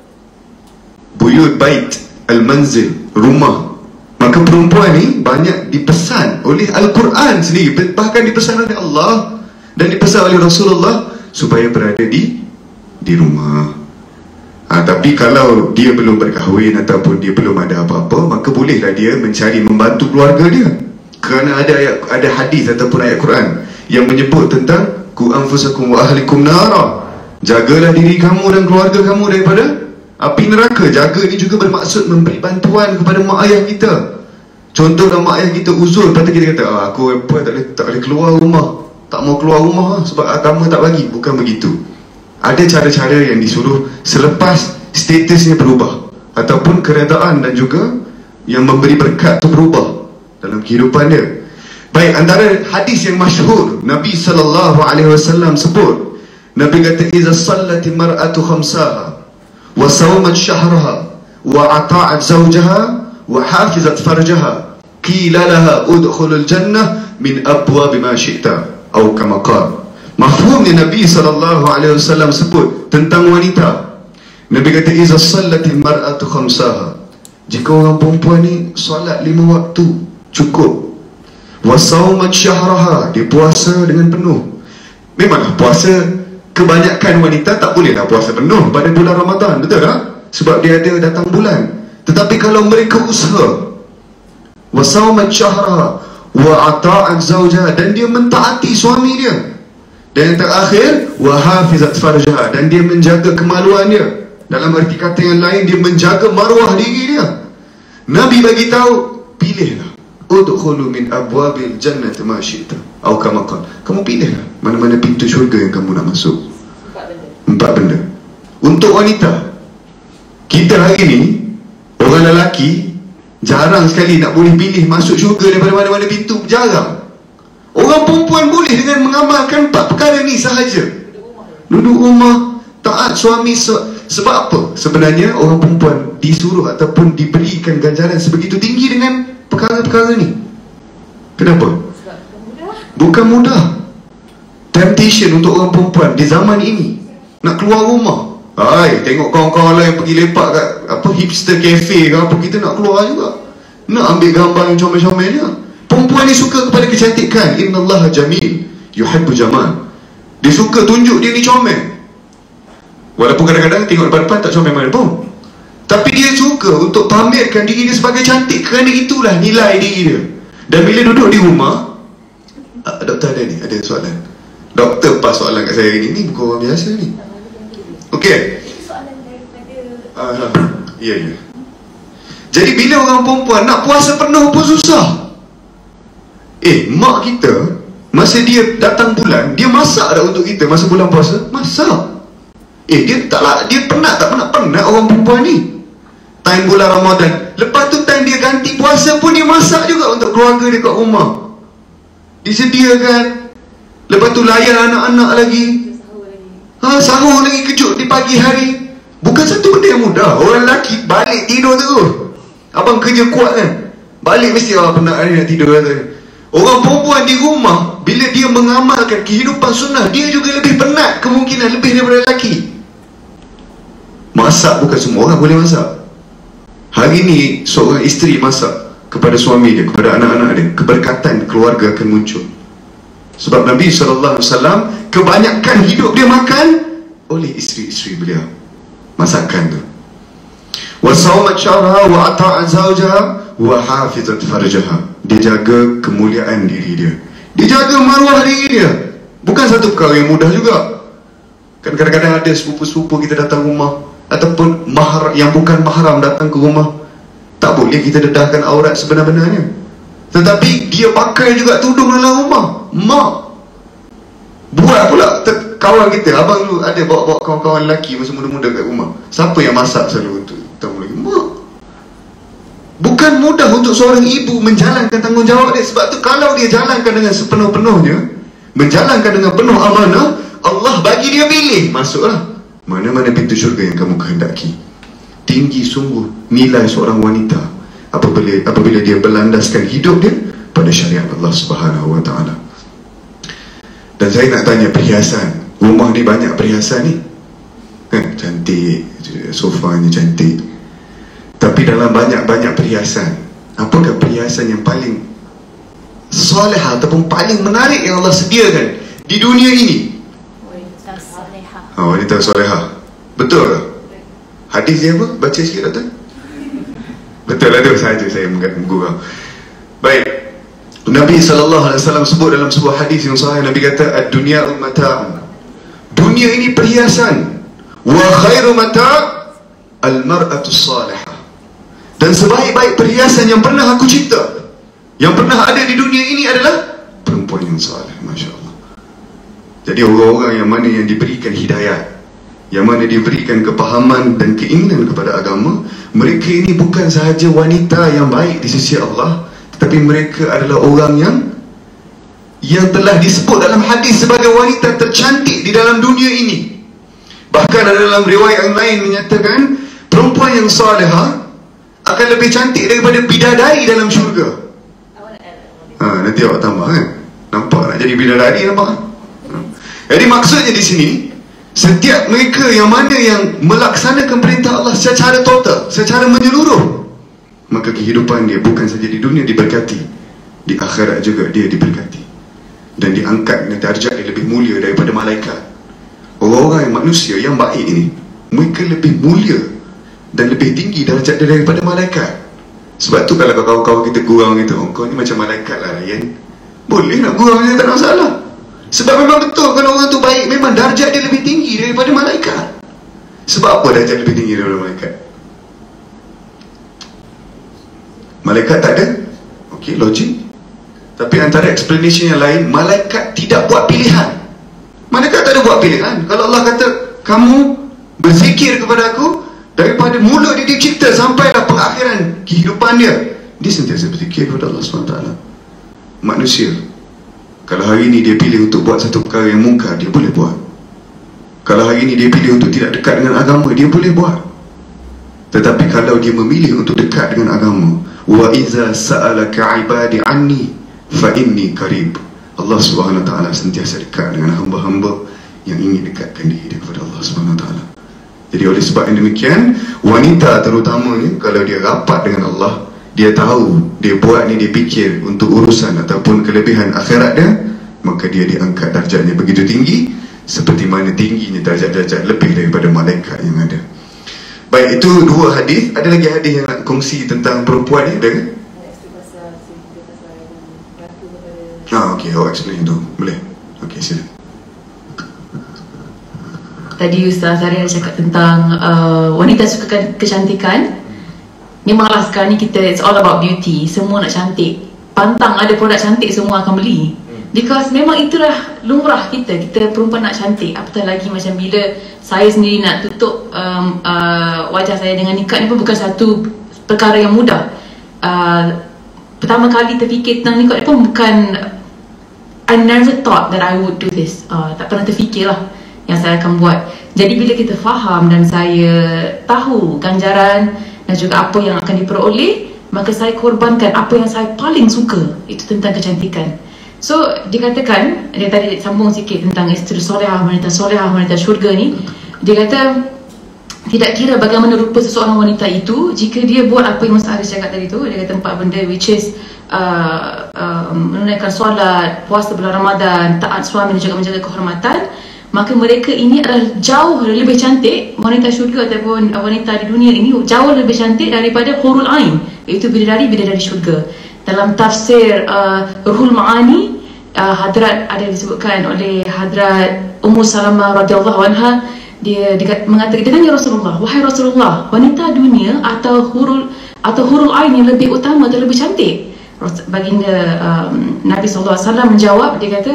Buyut bait, al-manzil, rumah. Maka perempuan ni banyak dipesan oleh Al-Quran sendiri, bahkan dipesan oleh Allah dan dipesan oleh Rasulullah supaya berada di di rumah. Ha, tapi kalau dia belum berkahwin ataupun dia belum ada apa-apa, maka bolehlah dia mencari membantu keluarga dia. Kerana ada ayat, ada hadis ataupun ayat Quran yang menyebut tentang ku anfusakum wa ahlikum nara. Jagalah diri kamu dan keluarga kamu daripada api neraka. Jaga ni juga bermaksud memberi bantuan kepada mak ayah kita. Contohlah mak ayah kita uzur, lepas tu kita kata, ah, aku apa, tak boleh, tak boleh keluar rumah, tak mau keluar rumah sebab agama tak bagi. Bukan begitu. Ada cara-cara yang disuruh selepas statusnya berubah, ataupun keredaan dan juga yang memberi berkat tu berubah dalam kehidupan dia. Baik, antara hadis yang masyhur Nabi sallallahu alaihi wasallam sebut, Nabi kata, iza sallati mar'atu khamsaha wa sawmat syahraha wa ata'at zawjaha wa hafizat farjaha qila laha udkhulul jannah min abwab ma syi'ta atau kama qala. Mafhumnya Nabi sallallahu alaihi wasallam sebut tentang wanita. Nabi kata, iza sallati mar'atu khamsaha, jika orang perempuan ni solat lima waktu cukup, wa sawmat syahraha, dia puasa dengan penuh. Memanglah puasa, kebanyakan wanita tak bolehlah puasa penuh pada bulan Ramadan, betul tak? Sebab dia ada datang bulan. Tetapi kalau mereka usaha, wa sawmat syahraha wa ata'at zawjaha, dan dia mentaati suami dia, dan yang terakhir wa hafizat farjaha, dan dia menjaga kemaluan dia. Dalam arti kata yang lain, dia menjaga maruah diri dia. Nabi bagi tahu, pilihlah, udkhulu min abwabil jannati ma syi'ta atau kama qala. Kamu pilihlah mana-mana pintu syurga yang kamu nak masuk. Empat benda. Empat benda. Untuk wanita, kita hari ni orang lelaki jarang sekali nak boleh pilih masuk syurga daripada mana-mana pintu, jarang. Orang perempuan boleh dengan mengamalkan empat perkara ni sahaja. Duduk rumah, taat suami. Sebab apa? Sebenarnya orang perempuan disuruh ataupun diberikan ganjaran sebegitu tinggi dengan perkara-perkara ni. Kenapa? Sebab bukan mudah. Bukan mudah. Temptation untuk orang perempuan di zaman ini nak keluar rumah. Hai, tengok kawan-kawan lain pergi lepak kat apa hipster cafe ke apa, kita nak keluar juga. Nak ambil gambar yang comel-comelnya. Perempuan ni suka kepada kecantikan. Innallaha jamil yuhibbu jamal. Dia suka tunjuk dia ni comel. Walaupun kadang-kadang tengok depan-depan tak comel mana pun, tapi dia suka untuk pamerkan diri dia sebagai cantik, kerana itulah nilai diri dia. Dan bila duduk di rumah, uh, doktor ada ni, ada soalan. Doktor pas soalan kat saya ni, ni bukan orang biasa ni. Okey. Soalan daripada Ah, ya ya. Jadi bila orang perempuan nak puasa penuh pun susah. Eh, mak kita masa dia datang bulan, dia masak dah untuk kita masa bulan puasa, masak. Eh, dia taklah, dia penat tak penat-penat orang perempuan ni. Time bulan Ramadan, lepas tu time dia ganti puasa pun dia masak juga untuk keluarga dia kat rumah. Disediakan. Lepas tu layan anak-anak lagi. sahur lagi. Ha, sahur lagi, kejut di pagi hari. Bukan satu benda yang mudah. Orang lelaki balik tidur terus. Abang kerja kuat kan, balik mesti oh, penat hari nak tidur kata. Orang perempuan di rumah, bila dia mengamalkan kehidupan sunnah, dia juga lebih penat kemungkinan lebih daripada lelaki. Masak bukan semua orang boleh masak. Hari ni seorang isteri masak kepada suami dia, kepada anak-anak dia, keberkatan keluarga akan muncul. Sebab Nabi sallallahu alaihi wasallam kebanyakan hidup dia makan oleh isteri-isteri beliau. Masakan tu. Wa sawmat syahraha wa ata'at zawjaha wa hafizat farjaha. Dia jaga kemuliaan diri dia, dia jaga maruah diri dia. Bukan satu perkara yang mudah juga. Kan kadang-kadang ada sepupu-sepupu kita datang rumah, ataupun mahar yang bukan mahram datang ke rumah, tak boleh kita dedahkan aurat sebenar-benarnya, tetapi dia pakai juga tudung dalam rumah. Mak buat pula. Kawan kita, abang dulu ada bawa-bawa kawan-kawan lelaki masa muda-muda kat rumah. Siapa yang masak selalu untuk tamu lagi? Mak. Bukan mudah untuk seorang ibu menjalankan tanggungjawab dia. Sebab tu kalau dia jalankan dengan sepenuh-penuhnya, menjalankan dengan penuh amanah, Allah bagi dia pilih, masuklah mana-mana pintu syurga yang kamu kehendaki. Tinggi sungguh nilai seorang wanita apabila apabila dia berlandaskan hidup dia pada syariat Allah Subhanahu wa taala. Dan saya nak tanya, perhiasan rumah ni banyak perhiasan ni kan, cantik, sofanya cantik, tapi dalam banyak-banyak perhiasan, apakah perhiasan yang paling soleh ataupun paling menarik yang Allah sediakan di dunia ini? Wanita salihah. Ha, wanita solehah. Betul ke? Hadis dia apa? Baca sikit doktor. Betul lah tu, sahaja saya menggurau. Baik. Nabi sallallahu alaihi wasallam sebut dalam sebuah hadis yang sahih, Nabi kata ad-dunya mata'un. Dunia ini perhiasan. Wa khairu mata' al-mar'atu salihah. Dan sebaik-baik perhiasan yang pernah aku cipta, yang pernah ada di dunia ini adalah perempuan yang salih. Masya-Allah. Jadi orang-orang yang mana yang diberikan hidayat, yang mana diberikan kepahaman dan keinginan kepada agama, mereka ini bukan sahaja wanita yang baik di sisi Allah, tetapi mereka adalah orang yang yang telah disebut dalam hadis sebagai wanita tercantik di dalam dunia ini. Bahkan ada dalam riwayat yang lain menyatakan perempuan yang salihah akan lebih cantik daripada bidadari dalam syurga. Ha, nanti awak tambah kan. Nampak nak jadi bidadari, nampak kan? Ha. Jadi maksudnya di sini, setiap mereka yang mana yang melaksanakan perintah Allah secara total, secara menyeluruh, maka kehidupan dia bukan saja di dunia diberkati, di akhirat juga dia diberkati. Dan diangkat, darjat dia lebih mulia daripada malaikat. Orang-orang yang manusia yang baik ini, mereka lebih mulia dan lebih tinggi darjat dia daripada malaikat. Sebab tu kalau kawan-kawan kita gurau kita, oh, kau ni macam malaikat lah Ryan, boleh nak gurau dia, tak ada masalah. Sebab memang betul, kalau orang tu baik, memang darjat dia lebih tinggi daripada malaikat. Sebab apa darjat lebih tinggi daripada malaikat? Malaikat tak ada? Okey, logik. Tapi antara explanation yang lain, malaikat tidak buat pilihan. Malaikat tak ada buat pilihan. Kalau Allah kata, kamu berzikir kepada aku, daripada mula dia dicipta sampailah pengakhiran kehidupan dia, dia sentiasa berzikir kepada Allah subhanahu wa taala. Manusia, kalau hari ini dia pilih untuk buat satu perkara yang mungkar, dia boleh buat. Kalau hari ini dia pilih untuk tidak dekat dengan agama, dia boleh buat. Tetapi kalau dia memilih untuk dekat dengan agama, wa iza sa'alaka ibadi anni fa inni qarib, Allah subhanahu wa ta'ala sentiasa dekat dengan hamba-hamba yang ingin dekatkan diri kepada Allah subhanahu wa ta'ala. Jadi oleh sebab yang demikian, wanita terutamanya, kalau dia rapat dengan Allah, dia tahu, dia buat ni, dia fikir untuk urusan ataupun kelebihan akhirat dia, maka dia diangkat darjatnya begitu tinggi, seperti mana tingginya darjat-darjat lebih daripada malaikat yang ada. Baik, itu dua hadis. Ada lagi hadis yang nak kongsi tentang perempuan ni, ada ke? Ah, okey, awak explain tu. Boleh? Okey, sila. Tadi Ustaz Zahari ada cakap tentang uh, wanita suka kecantikan. Memanglah sekarang ni kita, it's all about beauty. Semua nak cantik. Pantang ada produk cantik, semua akan beli. Because memang itulah lumrah kita. Kita perempuan nak cantik. Apatah lagi macam bila saya sendiri nak tutup um, uh, wajah saya dengan nikah ni pun bukan satu perkara yang mudah. uh, Pertama kali terfikir tentang nikah ni pun bukan, I never thought that I would do this. uh, Tak pernah terfikir lah yang saya akan buat. Jadi bila kita faham dan saya tahu ganjaran dan juga apa yang akan diperoleh, maka saya korbankan apa yang saya paling suka, itu tentang kecantikan. So dikatakan, dia tadi sambung sikit tentang isteri solehah, wanita solehah, wanita syurga ni. Dia kata tidak kira bagaimana rupa seseorang wanita itu, jika dia buat apa yang Ustaz Haris cakap tadi tu. Dia kata empat benda, which is uh, uh, menunaikan solat, puasa bulan Ramadan, taat suami dan juga menjaga kehormatan, maka mereka ini adalah jauh lebih cantik, wanita syurga ataupun wanita di dunia ini jauh lebih cantik daripada hurul ain, iaitu bidadari-bidadari syurga. Dalam tafsir uh, Ruhul Ma'ani, uh, Hadrat ada disebutkan oleh Hadrat Ummu Salamah radhiyallahu anha, dia, dia mengatakan, dia tanya Rasulullah, wahai Rasulullah, wanita dunia atau hurul atau hurul ain yang lebih utama atau lebih cantik? Baginda um, Nabi sallallahu alaihi wasallam menjawab, dia kata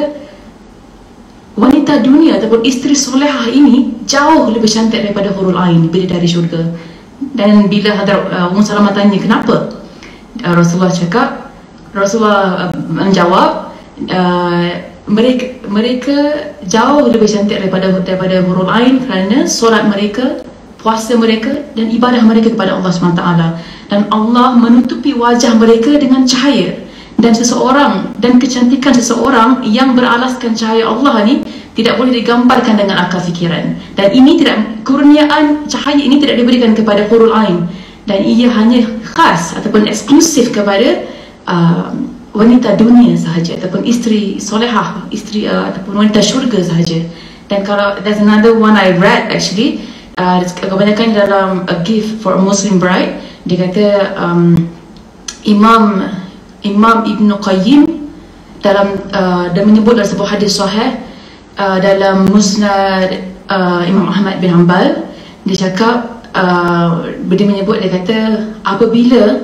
wanita dunia ataupun isteri solehah ini jauh lebih cantik daripada hurul ain, bidadari syurga. Dan bila Hadrat uh, Ummu Salamah tanya kenapa, uh, Rasulullah cakap, Rasulullah uh, menjawab, uh, mereka mereka jauh lebih cantik daripada daripada hurul ain kerana solat mereka, puasa mereka dan ibadah mereka kepada Allah subhanahu wa taala. Dan Allah menutupi wajah mereka dengan cahaya. Dan seseorang dan kecantikan seseorang yang beralaskan cahaya Allah ni tidak boleh digambarkan dengan akal fikiran. Dan ini tidak, kurniaan cahaya ini tidak diberikan kepada hurul ain, dan ia hanya khas ataupun eksklusif kepada uh, wanita dunia sahaja ataupun isteri solehah, isteri uh, ataupun wanita syurga sahaja. Dan kalau there's another one I read actually, uh, kebanyakan dalam A Gift for a Muslim Bride, dia kata um, Imam Imam Ibn Qayyim dalam uh, dan menyebut dalam sebuah hadis sahih uh, dalam Musnad uh, Imam Ahmad bin Hanbal, dia cakap, uh, dia menyebut, dia kata apabila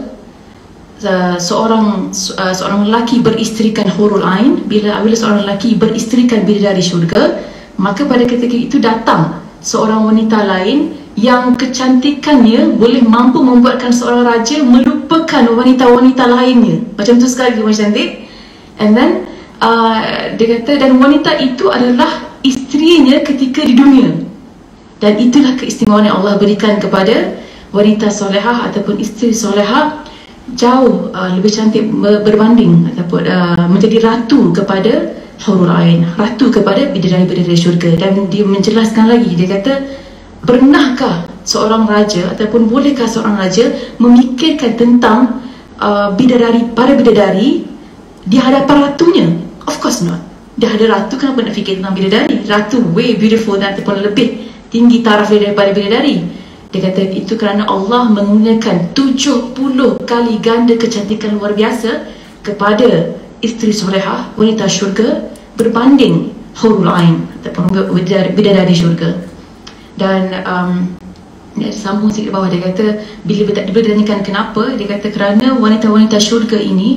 uh, seorang uh, seorang lelaki beristerikan hurul ain, bila apabila seorang lelaki beristerikan bidadari syurga, maka pada ketika itu datang seorang wanita lain yang kecantikannya boleh mampu membuatkan seorang raja melupakan wanita-wanita lainnya. Macam tu sekali macam cantik. And then uh, dia kata, dan wanita itu adalah isterinya ketika di dunia. Dan itulah keistimewaan yang Allah berikan kepada wanita solehah ataupun isteri solehah, jauh uh, lebih cantik berbanding ataupun uh, menjadi ratu kepada hurul ain, ratu kepada bidadari-bidadari syurga. Dan dia menjelaskan lagi, dia kata, pernahkah seorang raja ataupun bolehkah seorang raja memikirkan tentang uh, bidadari, para bidadari di hadapan ratunya? Of course not. Dia ada ratu, kenapa nak fikir tentang bidadari? Ratu way beautiful dan ataupun lebih tinggi taraf daripada bidadari. Dia kata itu kerana Allah menggunakan tujuh puluh kali ganda kecantikan luar biasa kepada isteri solehah, wanita syurga, berbanding hurul ain ataupun bidadari syurga. Dan um, dia sambung sikit bawah, dia kata bila ditanyakan kenapa, dia kata kerana wanita-wanita syurga ini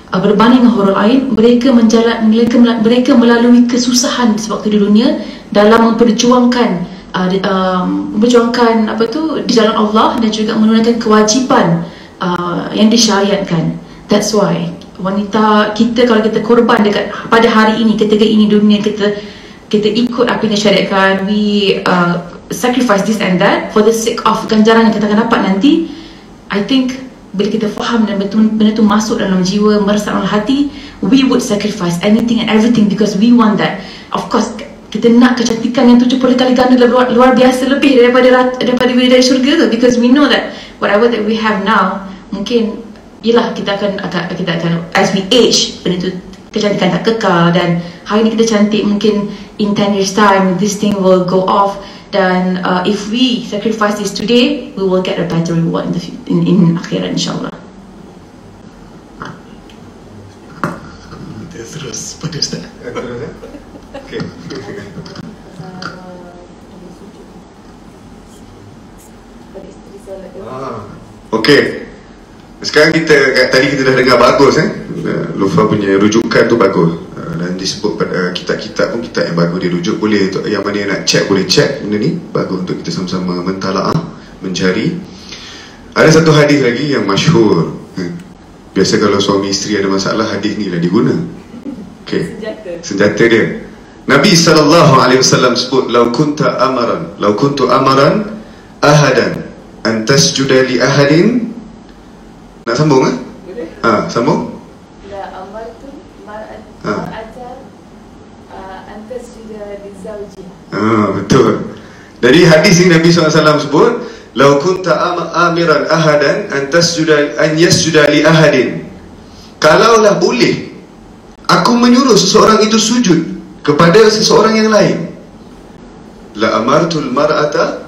uh, berbanding dengan hurul ain, mereka menjalan mereka, mereka melalui kesusahan sebab di dunia dalam memperjuangkan uh, um, memperjuangkan apa tu di jalan Allah dan juga menunaikan kewajipan uh, yang disyariatkan. That's why wanita kita, kalau kita korban dekat pada hari ini, ketika ini dunia kita kita ikut apa yang disyariatkan, we uh, sacrifice this and that for the sake of ganjaran yang kita akan dapat nanti. I think bila kita faham dan betul benda tu masuk dalam jiwa, meresap dalam hati, we would sacrifice anything and everything because we want that. Of course kita nak kecantikan yang tujuh puluh kali ganda luar, luar biasa lebih daripada daripada dari syurga tu, because we know that whatever that we have now, mungkin yelah kita akan, akan kita akan as we age, benda tu kecantikan tak kekal, dan hari ni kita cantik, mungkin in ten years time this thing will go off, dan uh, if we sacrifice this today, we will get a better reward in the in, in akhirat insyaAllah. Terus pada Ustaz. Okay. Ah, okay. Sekarang kita, tadi kita dah dengar bagus eh, Lufa punya rujukan tu bagus, dan disebut pada kitab-kitab pun kitab yang bagus dia rujuk. Boleh untuk yang mana yang nak check, boleh check benda ni, bagus untuk kita sama-sama mentalaah, mencari. Ada satu hadis lagi yang masyhur. Biasa kalau suami isteri ada masalah, hadis ni lah diguna. Okay. Senjata. Senjata dia. Nabi sallallahu alaihi wasallam sebut, "Lau kunta amaran, lau kuntu amaran ahadan an tasjuda li ahadin." Nak sambung eh? Boleh. Ha, sambung. La amartu mar'ata antas juga di zawji. Ah, betul. Dari hadis ini Nabi sallallahu alaihi wasallam sebut, "Lau kunta amiran ahadan an tasjuda an yasjuda li ahadin." Kalaulah boleh aku menyuruh seseorang itu sujud kepada seseorang yang lain, la amartul mar'ata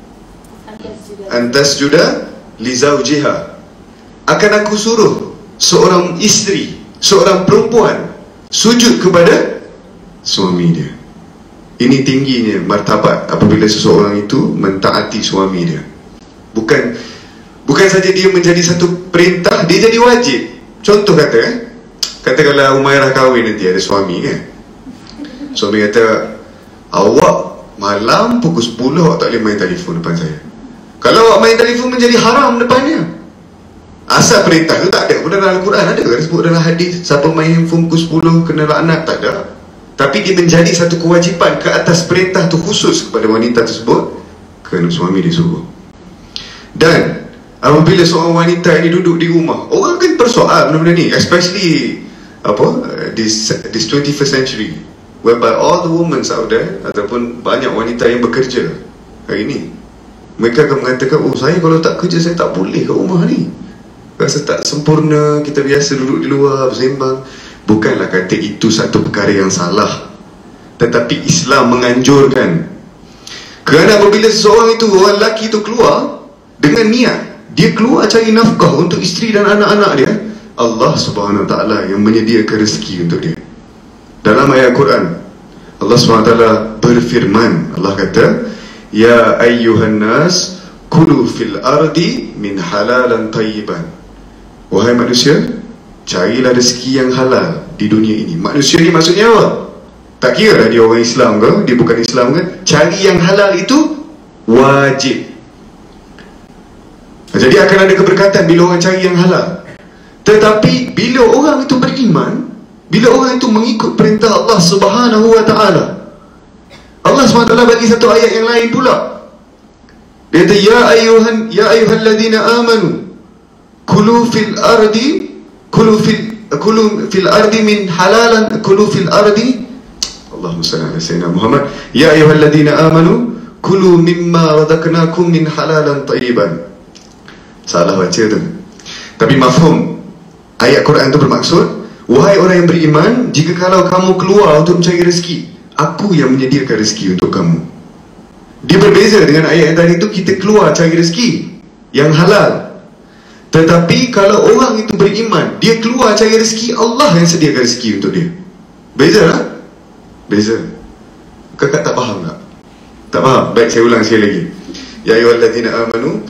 an tasjuda li zawjiha. Akan aku suruh seorang isteri, seorang perempuan sujud kepada suami dia. Ini tingginya martabat apabila seseorang itu mentaati suami dia. Bukan bukan saja dia menjadi satu perintah, dia jadi wajib. Contoh kata eh, kata kalau Umairah kahwin nanti ada suami kan, suami kata, awak malam pukul sepuluh awak tak boleh main telefon depan saya. Kalau awak main telefon menjadi haram depannya. Asal perintah tu tak ada pun dalam Al-Quran, ada ke sebut dalam hadis siapa main handphone pukul sepuluh kena laknat? Tak ada. Tapi dia menjadi satu kewajipan ke atas perintah tu khusus kepada wanita tersebut kerana suami dia suruh. Dan apabila seorang wanita ini duduk di rumah, orang kan persoal benda-benda ni, especially apa this this twenty-first century, whereby all the women out there, ataupun banyak wanita yang bekerja hari ni, mereka akan mengatakan, oh saya kalau tak kerja saya tak boleh kat rumah ni, rasa tak sempurna, kita biasa duduk di luar bersembang. Bukanlah kata itu satu perkara yang salah, tetapi Islam menganjurkan. Kerana apabila seseorang itu, orang lelaki itu keluar dengan niat dia keluar cari nafkah untuk isteri dan anak-anak dia, Allah subhanahu wa ta'ala yang menyediakan rezeki untuk dia. Dalam ayat Quran Allah subhanahu wa ta'ala berfirman, Allah kata, ya ayyuhan nas kulu fil ardi min halalan tayyiban. Wahai manusia, carilah rezeki yang halal di dunia ini. Manusia ni maksudnya apa? Tak kira lah dia orang Islam ke, dia bukan Islam ke, cari yang halal itu wajib. Jadi akan ada keberkatan bila orang cari yang halal. Tetapi bila orang itu beriman, bila orang itu mengikut perintah Allah subhanahu wa ta'ala, Allah subhanahu wa ta'ala bagi satu ayat yang lain pula. Dia kata, ya ayuhan ya ayyuhalladzina amanu kulu fil ardi kulu fil kulu fil ardi min halalan kulu fil ardi Allahumma salli ala sayyidina Muhammad, ya ayyuhalladzina amanu kulu mimma razaqnakum min halalan tayyiban. Salah baca tu, tapi mafhum ayat Quran tu bermaksud, wahai orang yang beriman, jika kalau kamu keluar untuk mencari rezeki, aku yang menyediakan rezeki untuk kamu. Dia berbeza dengan ayat yang tadi itu, kita keluar cari rezeki yang halal. Tetapi kalau orang itu beriman, dia keluar cari rezeki, Allah yang sediakan rezeki untuk dia. Beza tak? Beza. Kakak tak faham tak? Tak faham? Baik, saya ulang sekali lagi. Ya ayyuhalladzina amanu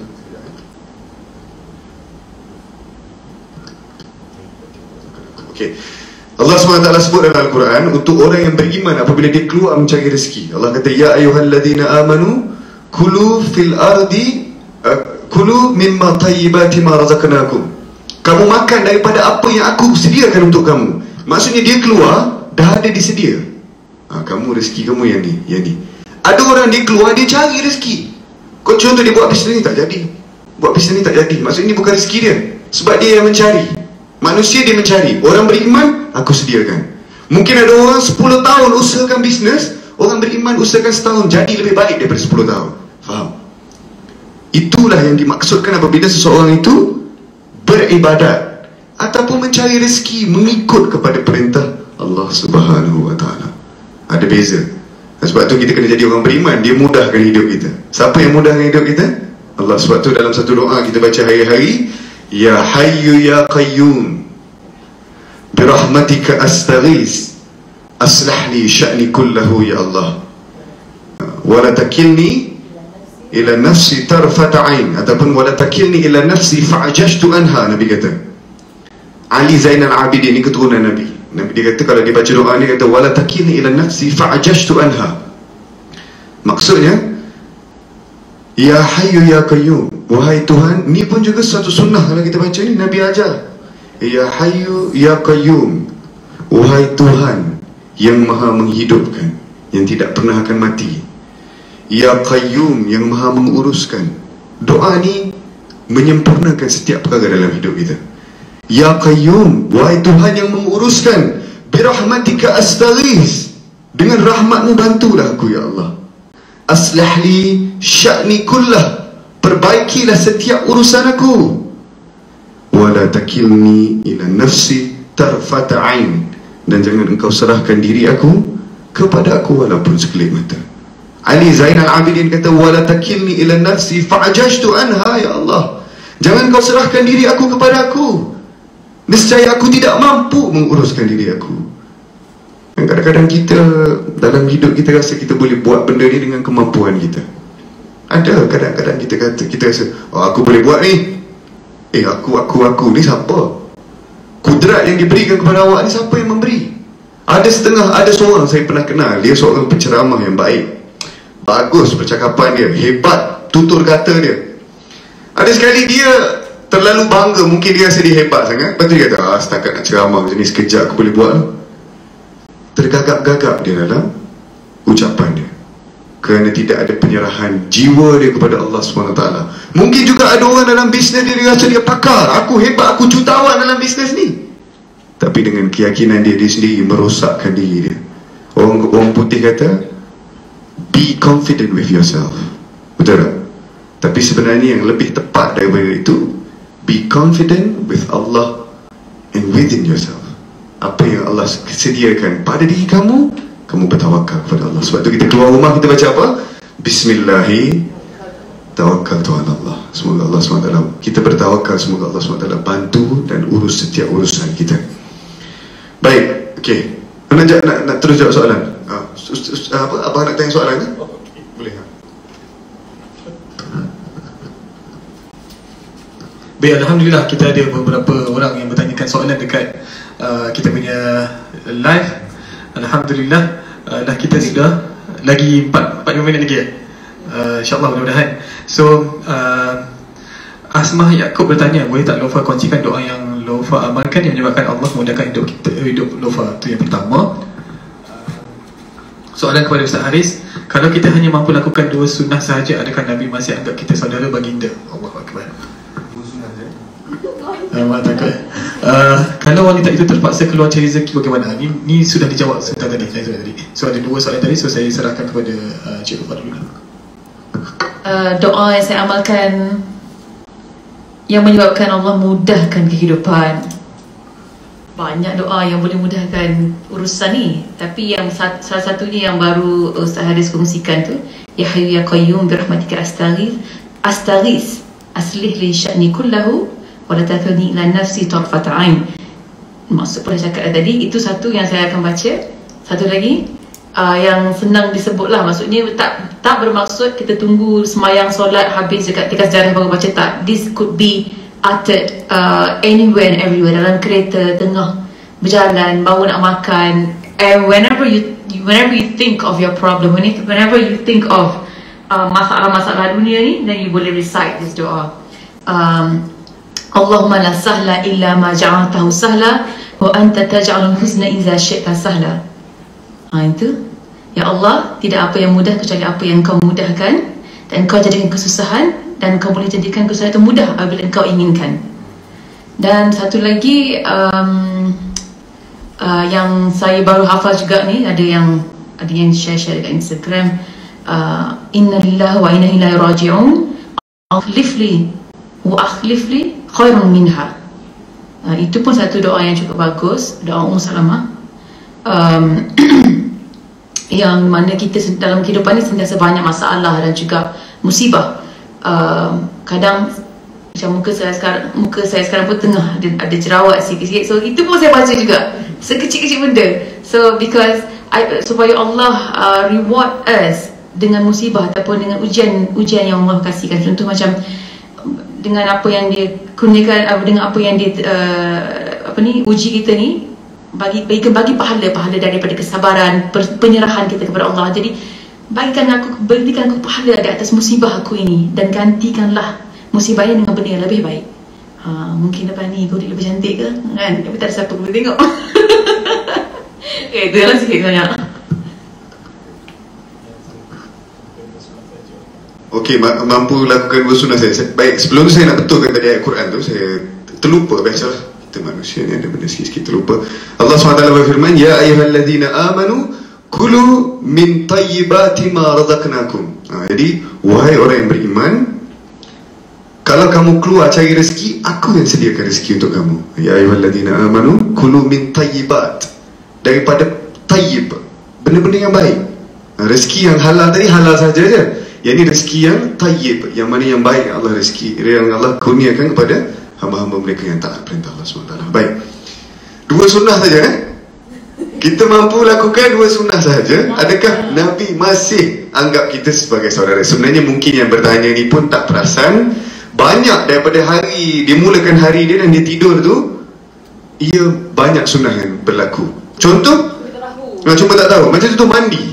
Okay. Allah subhanahu wa taala sebut dalam Al-Quran untuk orang yang beriman apabila dia keluar mencari rezeki. Allah kata, ya ayyuhalladzina amanu kulu fil ardi uh, kulu mimma tayyibati ma razaqnakum. Kamu makan daripada apa yang aku sediakan untuk kamu. Maksudnya dia keluar dah ada disedia. Ha, kamu rezeki kamu yang ni, yang ni. Ada orang dia keluar dia cari rezeki. Kau contoh dia buat bisnes ni tak jadi. Buat bisnes ni tak jadi. Maksudnya ini bukan rezeki dia. Sebab dia yang mencari. Manusia dia mencari. Orang beriman, aku sediakan. Mungkin ada orang sepuluh tahun usahakan bisnes, orang beriman usahakan setahun jadi lebih baik daripada sepuluh tahun. Faham? Itulah yang dimaksudkan apabila seseorang itu beribadat ataupun mencari rezeki mengikut kepada perintah Allah Subhanahu wa taala. Ada beza. Sebab tu kita kena jadi orang beriman. Dia mudahkan hidup kita. Siapa yang mudahkan hidup kita? Allah. Sebab tu dalam satu doa kita baca hari-hari, ya hayyu ya qayyum birahmatika astaghis aslah li sya'ni kullahu ya Allah wala takilni ila nafsi tarfata ain, ataupun wala takilni ila nafsi fa'ajashtu anha. Nabi kata, Ali Zainal Abidin ni keturunan Nabi. Nabi dia kata, kalau dia baca doa ni kata wala takilni ila nafsi fa'ajashtu anha. Maksudnya, ya hayyu ya qayyum, wahai Tuhan. Ni pun juga satu sunnah kalau kita baca ni, Nabi ajar. Ya hayyu ya qayyum, wahai Tuhan yang maha menghidupkan, yang tidak pernah akan mati. Ya qayyum, yang maha menguruskan. Doa ni menyempurnakan setiap perkara dalam hidup kita. Ya qayyum, wahai Tuhan yang menguruskan. Birahmatika astaghis, dengan rahmatmu bantulah aku ya Allah. Aslah li sya'ni kullah, perbaikilah setiap urusan aku. Wala takilni ila nafsi tarfata ain, dan jangan engkau serahkan diri aku kepada aku walaupun sekelip mata. Ali Zainal Abidin kata, wala takilni ila nafsi fa'ajashtu anha ya Allah, jangan kau serahkan diri aku kepada aku, nescaya aku tidak mampu menguruskan diri aku. Dan kadang-kadang kita dalam hidup kita rasa kita boleh buat benda ni dengan kemampuan kita. Ada kadang-kadang kita kata, kita rasa, oh aku boleh buat ni. Eh aku, aku, aku ni siapa? Kudrat yang diberikan kepada awak ni siapa yang memberi? Ada setengah, ada seorang saya pernah kenal, dia seorang penceramah yang baik, bagus percakapan dia, hebat tutur kata dia. Ada sekali dia terlalu bangga, mungkin dia rasa dia hebat sangat. Lepas tu dia kata, ah setakat nak ceramah macam ni sekejap aku boleh buat. Tergagap-gagap dia dalam ucapan dia, kerana tidak ada penyerahan jiwa dia kepada Allah subhanahu wa taala. Mungkin juga ada orang dalam bisnes dia, dia rasa dia pakar, aku hebat, aku jutawan dalam bisnes ni, tapi dengan keyakinan dia, dia sendiri merosakkan diri dia. Orang, orang putih kata, be confident with yourself. Betul tak? Tapi sebenarnya yang lebih tepat daripada itu, be confident with Allah and within yourself. Apa yang Allah sediakan pada diri kamu, kamu bertawakal kepada Allah. Sebab tu kita keluar rumah, kita baca apa? Bismillahi tawakkaltu ala Allah. Semoga Allah subhanahu wa taala, kita bertawakal, semoga Allah subhanahu wa taala bantu dan urus setiap urusan kita. Baik, okey. Nak, nak, nak terus jawab soalan? Ha, apa? Abang nak tanya soalan ke? Boleh ha? Baik, Alhamdulillah kita ada beberapa orang yang bertanyakan soalan dekat uh, kita punya live. Alhamdulillah, uh, dah kita sudah lagi empat puluh lima minit lagi ya. Uh, InsyaAllah mudah-mudahan. So uh, Asmah Yaakob bertanya, boleh tak Lofa kongsikan doa yang Lofa amalkan yang menyebabkan Allah memudahkan hidup kita, hidup Lofa? Itu yang pertama. uh, Soalan kepada Ustaz Haris, kalau kita hanya mampu lakukan dua sunnah sahaja, adakah Nabi masih anggap kita saudara baginda? Allahu Akbar. Uh, takut. Uh, kalau wanita itu terpaksa keluar cari rezeki bagaimana? Ni, ni sudah dijawab sebentar tadi, saya tadi. So ada dua soalan tadi, so saya serahkan kepada uh, Cik Lofa dulu. Uh, doa yang saya amalkan yang menyebabkan Allah mudahkan kehidupan. Banyak doa yang boleh mudahkan urusan ni, tapi yang salah satunya yang baru Ustaz Haris kongsikan tu, ya hayyu ya qayyum birahmatika astaghis astaghis aslih li sya'ni kullahu wala takilni ila nafsi tarfata ain. Maksud pada cakap tadi, itu satu yang saya akan baca. Satu lagi uh, yang senang disebut lah, maksudnya tak tak bermaksud kita tunggu semayang solat habis dekat tikas sejarah baru baca, tak. This could be uttered uh, anywhere and everywhere, dalam kereta, tengah berjalan, baru nak makan, and whenever you whenever you think of your problem, whenever you think of uh, masalah-masalah dunia ni, then you boleh recite this doa. um, Allahumma la sahla illa ma ja'altahu sahla wa anta taj'alul huzna idza syi'ta sahla. Ha, itu, ya Allah, tidak apa yang mudah kecuali apa yang Kau mudahkan, dan Kau jadikan kesusahan, dan Kau boleh jadikan kesusahan itu mudah apabila Engkau inginkan. Dan satu lagi um, uh, yang saya baru hafal juga ni, ada yang ada yang share-share dekat Instagram, uh, inna lillahi wa inna ilaihi raji'un akhlifli wa akhlifli khairun minha. Uh, itu pun satu doa yang cukup bagus, doa Ummu Salamah, um, yang mana kita dalam kehidupan ni sentiasa banyak masalah dan juga musibah. Uh, kadang macam muka saya sekarang, muka saya sekarang pun tengah ada, ada jerawat sikit-sikit, so itu pun saya baca juga, sekecil-kecil benda. So because I, supaya Allah uh, reward us dengan musibah ataupun dengan ujian ujian yang Allah kasihkan. Contoh macam dengan apa yang dia kurniakan, dengan apa yang dia uh, apa ni uji kita ni, bagi bagi bagi pahala pahala daripada kesabaran, penyerahan kita kepada Allah. Jadi bagikan aku, berikan aku pahala di atas musibah aku ini, dan gantikanlah musibahnya dengan benda yang lebih baik. Ha, mungkin lepas ni kau lebih cantik ke kan, tapi tak ada siapa boleh tengok. Eh, itu lah sikit banyak. Okey, mampu lakukan dua sunnah saya. Baik, sebelum tu saya nak betulkan tadi ayat Quran tu, saya terlupa. Biasalah, kita manusia ni ada benda sikit-sikit terlupa. Allah subhanahu wa taala berfirman, ya ayyuhalladzina amanu kulu min tayyibati ma razaqnakum. Ha, jadi wahai orang yang beriman, kalau kamu keluar cari rezeki, aku yang sediakan rezeki untuk kamu. Ya ayyuhalladzina amanu kulu min tayyibat, daripada tayyib, benda-benda yang baik. Ha, rezeki yang halal tadi halal saja je. Yang ni rezeki yang tayyib, yang mana yang baik, yang Allah rezeki, yang Allah kurniakan kepada hamba-hamba mereka yang taat perintah Allah subhanahu wa taala. Baik, dua sunnah saja eh? Kita mampu lakukan dua sunnah sahaja. Adakah Nabi masih anggap kita sebagai saudara? Sebenarnya mungkin yang bertanya ni pun tak perasan, banyak daripada hari dimulakan hari dia dan dia tidur tu, ia banyak sunnah yang berlaku. Contoh, nah, cuma tak tahu. Macam contoh mandi.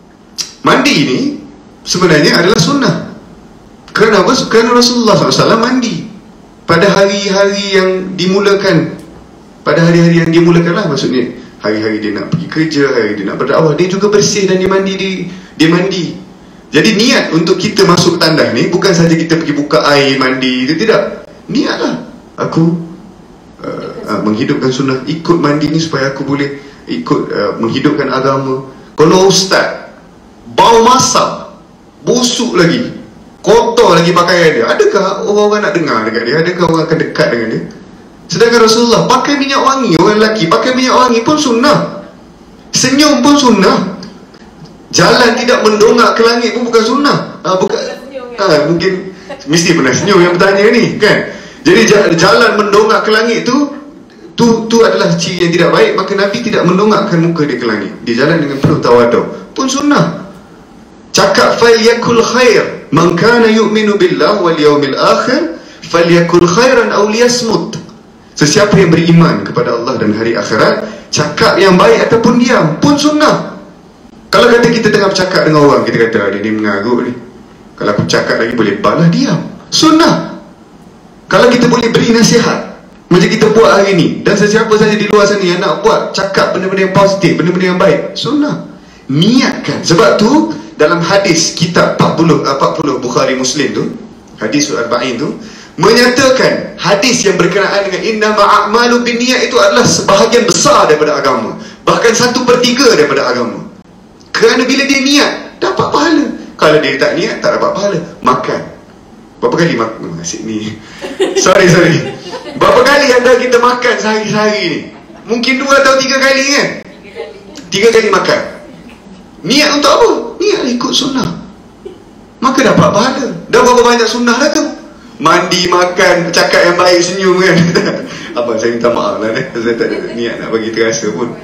Mandi ni sebenarnya adalah sunnah. Kerana apa? Kerana Rasulullah sallallahu alaihi wasallam mandi pada hari-hari yang dimulakan, pada hari-hari yang dimulakan lah, maksudnya hari-hari dia nak pergi kerja, hari dia nak berdakwah, dia juga bersih dan dia mandi, dia, dia mandi. Jadi niat untuk kita masuk tandas ni bukan saja kita pergi buka air mandi, itu tidak. Niatlah, aku uh, uh, menghidupkan sunnah, ikut mandi ni supaya aku boleh ikut uh, menghidupkan agama. Kalau ustaz bau masak, busuk lagi, kotor lagi pakaian dia, adakah orang-orang nak dengar dekat dia? Adakah orang akan dekat dengan dia? Sedangkan Rasulullah pakai minyak wangi, orang lelaki pakai minyak wangi pun sunnah, senyum pun sunnah, jalan tidak mendongak ke langit pun bukan sunnah. Ha, bukan, ha, mungkin mesti pernah senyum yang bertanya ni kan. Jadi jalan mendongak ke langit tu tu tu adalah ciri yang tidak baik. Maka Nabi tidak mendongakkan muka dia ke langit, dia jalan dengan penuh tawaduk, pun sunnah. Cakap falyakul khair, man kana yu'minu billah wal yawmil akhir falyakul khairan aw liyasmut. Sesiapa yang beriman kepada Allah dan hari akhirat, cakap yang baik ataupun diam, pun sunnah. Kalau kata kita tengah bercakap dengan orang, kita kata dia ni mengarut ni, kalau aku cakap lagi boleh balas, diam, sunnah. Kalau kita boleh beri nasihat macam kita buat hari ni, dan sesiapa saja di luar sana yang nak buat, cakap benda-benda yang positif, benda-benda yang baik, sunnah. Niatkan. Sebab tu dalam hadis kitab empat puluh, empat puluh Bukhari Muslim tu, hadis Arba'in tu, menyatakan hadis yang berkenaan dengan innama a'malu binniyat itu adalah sebahagian besar daripada agama, bahkan satu per tiga daripada agama. Kerana bila dia niat, dapat pahala. Kalau dia tak niat, tak dapat pahala. Makan, berapa kali makan? Asyik ni sorry sorry berapa kali anda kita makan sehari-sehari ni? Mungkin dua atau tiga kali kan? Tiga kali makan. Niat untuk apa? Niat ikut sunnah, maka dapat pahala. Dah berapa banyak sunnah dah tu? Mandi, makan, cakap yang baik, senyum kan. Abang saya minta maaf lah eh? Saya tak ada niat nak bagi terasa pun.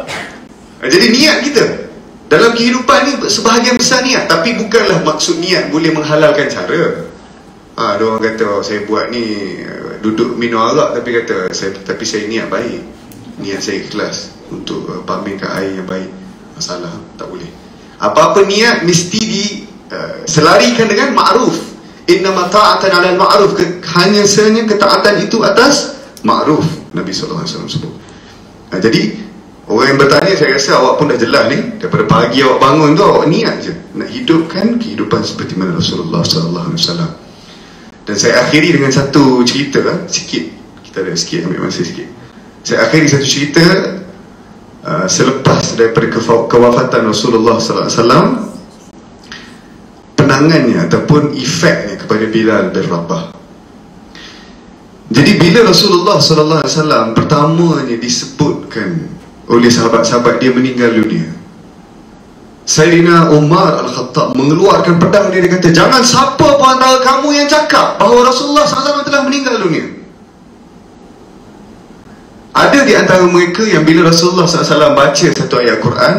Jadi niat kita dalam kehidupan ni sebahagian besar niat. Tapi bukanlah maksud niat boleh menghalalkan cara. Ha, ada orang kata, oh, saya buat ni duduk minum arak, tapi kata saya, tapi saya niat baik. niat saya ikhlas untuk uh, pamerkan air yang baik, masalah tak boleh. Apa-apa niat mesti di uh, selarikan dengan ma'ruf. Innama ta'atan 'alal ma'ruf, hanya sahaja ketaatan itu atas ma'ruf, Nabi sallallahu alaihi wasallam sebut. Uh, jadi orang yang bertanya, saya rasa awak pun dah jelas ni. Daripada pagi awak bangun tu, awak niat je nak hidupkan kehidupan seperti mana Rasulullah sallallahu alaihi wasallam. Dan saya akhiri dengan satu cerita lah, sikit. Kita ada sikit, ambil masa sikit. Saya akhiri satu cerita uh, selepas daripada kewafatan Rasulullah sallallahu alaihi wasallam, penangannya ataupun efeknya kepada Bilal bin Rabah. Jadi bila Rasulullah sallallahu alaihi wasallam pertamanya disebutkan oleh sahabat-sahabat dia meninggal dunia, Sayyidina Umar Al-Khattab mengeluarkan pedang dia. Dia kata, jangan siapa pun antara kamu yang cakap bahawa Rasulullah sallallahu alaihi wasallam telah meninggal dunia. Ada di antara mereka yang bila Rasulullah sallallahu alaihi wasallam baca satu ayat Quran,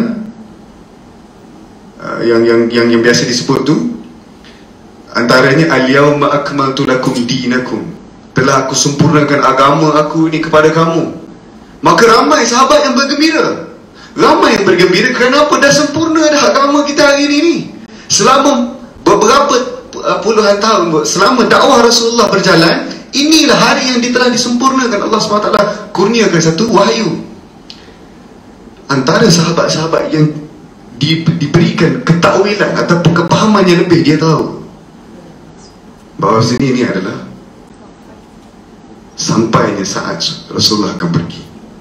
uh, yang, yang yang yang biasa disebut tu, antaranya al-yawma akmaltu lakum dinakum, telah aku sempurnakan agama aku ini kepada kamu. Maka ramai sahabat yang bergembira. Ramai yang bergembira kerana apa? Dah sempurna dah agama kita hari ini ni. Selama beberapa puluhan tahun, selama dakwah Rasulullah berjalan, inilah hari yang telah disempurnakan. Allah subhanahu wa taala kurniakan satu wahyu. Antara sahabat-sahabat yang di, diberikan ketakwilan ataupun kepahaman yang lebih, dia tahu bahawa sini ini adalah sampainya saat Rasulullah akan pergi.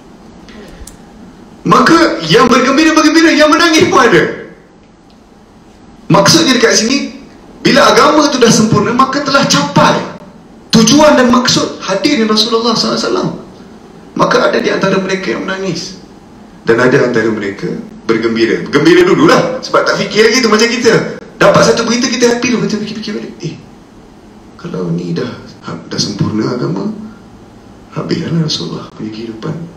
Maka yang bergembira-bergembira, yang menangis pun ada. Maksudnya dekat sini, bila agama itu dah sempurna, maka telah capai tujuan dan maksud hadirnya Rasulullah sallallahu alaihi wasallam. Maka ada di antara mereka yang menangis, dan ada antara mereka bergembira. Bergembira dululah, sebab tak fikir lagi tu. Macam kita dapat satu berita, kita happy dulu, kita fikir-fikir balik, eh, kalau ni dah dah sempurna agama, habislah Rasulullah punya kehidupan.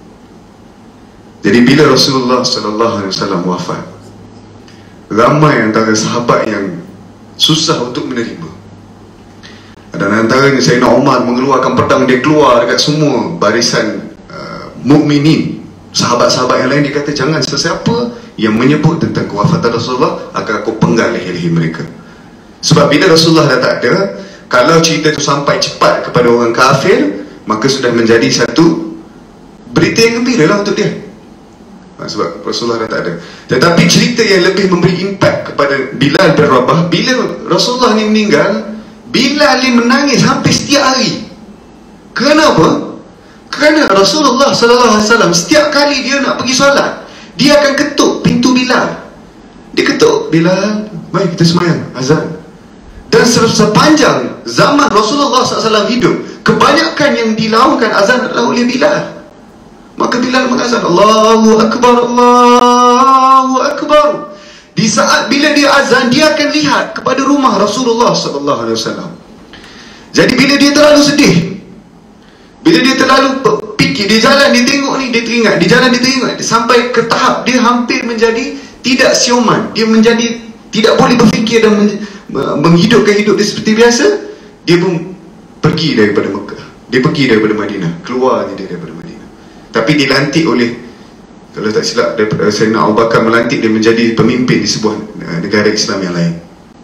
Jadi bila Rasulullah sallallahu alaihi wasallam wafat, ramai antara sahabat yang susah untuk menerima. Dan antaranya Sayyidina Umar mengeluarkan pedang, dia keluar dekat semua barisan uh, mukminin, sahabat-sahabat yang lain. Dia kata, jangan sesiapa yang menyebut tentang kewafatan Rasulullah akan aku penggal leher-leher mereka. Sebab bila Rasulullah dah tak ada, kalau cerita itu sampai cepat kepada orang kafir, maka sudah menjadi satu berita yang gembira lah untuk dia. Sebab Rasulullah dah tak ada. Tetapi cerita yang lebih memberi impak kepada Bilal bin Rabah, bila Rasulullah ni meninggal, Bilal ni menangis hampir setiap hari. Kenapa? Kerana Rasulullah sallallahu alaihi wasallam setiap kali dia nak pergi solat, dia akan ketuk pintu Bilal. Dia ketuk, Bilal, mari kita sembahyang, azan. Dan sepanjang zaman Rasulullah sallallahu alaihi wasallam hidup, kebanyakan yang dilaungkan azan adalah oleh Bilal. Maka Bilal mengazan, Allahu Akbar, Allahu Akbar. Di saat bila dia azan, dia akan lihat kepada rumah Rasulullah sallallahu alaihi wasallam. Jadi bila dia terlalu sedih, bila dia terlalu fikir, dia jalan, dia tengok ni, dia teringat, dia jalan, dia teringat, sampai ke tahap dia hampir menjadi tidak siuman. Dia menjadi tidak boleh berfikir dan men, menghidupkan hidup dia seperti biasa. Dia pun pergi daripada Mekah, dia pergi daripada Madinah, keluarnya dia daripada Madinah. Tapi dilantik oleh, kalau tak silap, daripada Sayyidina Abu Bakar melantik dia menjadi pemimpin di sebuah negara Islam yang lain.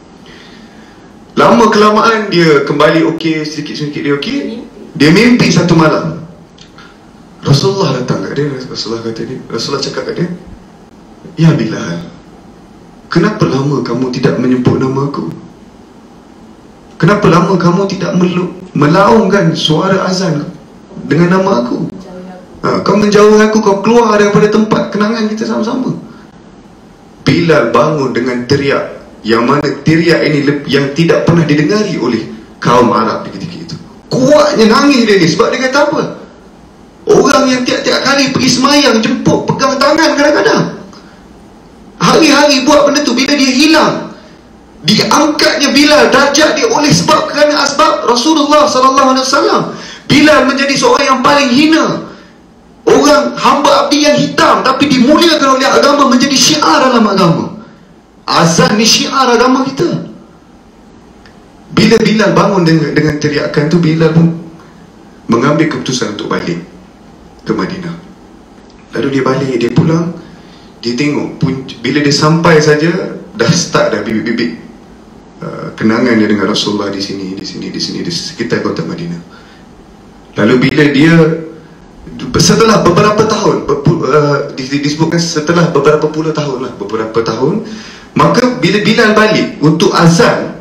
Lama kelamaan dia kembali okey, sedikit-sedikit dia okey. Dia mimpi satu malam, Rasulullah datang kat dia. Rasulullah kata dia, Rasulullah cakap kat dia, ya Bilal, kenapa lama kamu tidak menyebut nama aku? Kenapa lama kamu tidak melaungkan suara azan dengan nama aku? Ha, kau menjauh aku, kau keluar daripada tempat kenangan kita sama-sama. Bilal bangun dengan teriak, yang mana teriak ini yang tidak pernah didengari oleh kaum Arab di ketika itu. Kuatnya nangis dia ni. Sebab dia kata apa? Orang yang tiap-tiap kali pergi semayang, jemput, pegang tangan kadang-kadang, hari-hari buat benda tu, bila dia hilang, diangkatnya Bilal darjat dia oleh sebab kerana asbab Rasulullah sallallahu alaihi wasallam. Bilal menjadi seorang yang paling hina, orang hamba abdi yang hitam, tapi dimuliakan oleh agama, menjadi syiar dalam agama. Azan ni syiar agama kita. Bila Bilal bangun dengan, dengan teriakan tu, Bilal pun mengambil keputusan untuk balik ke Madinah. Lalu dia balik, dia pulang, dia tengok, bila dia sampai saja dah start dah bibit-bibit uh, kenangan dia dengan Rasulullah di sini, di sini, di sini, di sekitar kota Madinah. Lalu bila dia setelah beberapa tahun, uh, disebutkan setelah beberapa puluh tahun lah, beberapa tahun, maka bila Bilal balik untuk azan,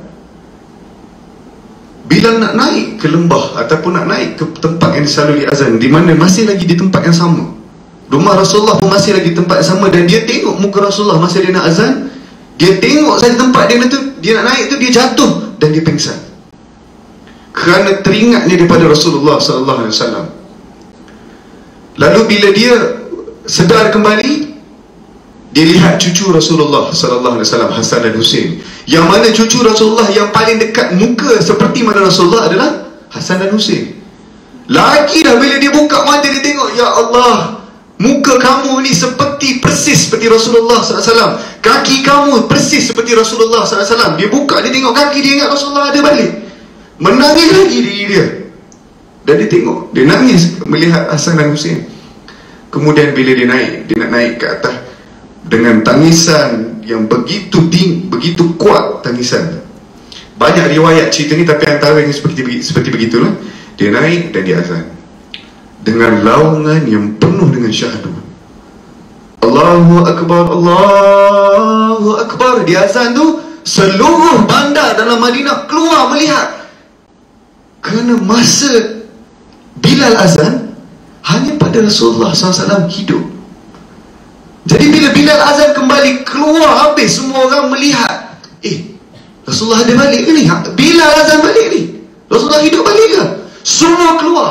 Bilal nak naik ke lembah ataupun nak naik ke tempat yang disaluri azan, di mana masih lagi di tempat yang sama, rumah Rasulullah pun masih lagi tempat yang sama, dan dia tengok muka Rasulullah masa dia nak azan, dia tengok saja tempat dia tu, dia nak naik tu, dia jatuh dan dia pingsan kerana teringatnya daripada Rasulullah sallallahu alaihi wasallam. Lalu bila dia sedar kembali, dia lihat cucu Rasulullah sallallahu alaihi wasallam, Hasan dan Husain, yang mana cucu Rasulullah yang paling dekat muka seperti mana Rasulullah adalah Hasan dan Husain. Lagi dah bila dia buka mata, dia tengok, ya Allah, muka kamu ni seperti persis seperti Rasulullah sallallahu alaihi wasallam, kaki kamu persis seperti Rasulullah sallallahu alaihi wasallam. Dia buka, dia tengok kaki, dia ingat Rasulullah ada balik. Menangis lagi diri dia, dan dia tengok, dia nangis melihat Hasan dan Husain. Kemudian bila dia naik, dia nak naik ke atas dengan tangisan yang begitu ding, begitu kuat tangisan. Banyak riwayat cerita ni, tapi antaranya seperti seperti begitulah. Dia naik dan dia azan dengan laungan yang penuh dengan syahdu. Allahu Akbar, Allahu Akbar. Dia azan tu, seluruh bandar dalam Madinah keluar melihat, kerana masa Bilal azan, hanya pada Rasulullah sallallahu alaihi wasallam hidup. Jadi bila Bilal azan kembali, keluar habis, semua orang melihat, eh, Rasulullah ada balik ke ni? Bilal azan balik ni, Rasulullah hidup balik ke? Semua keluar,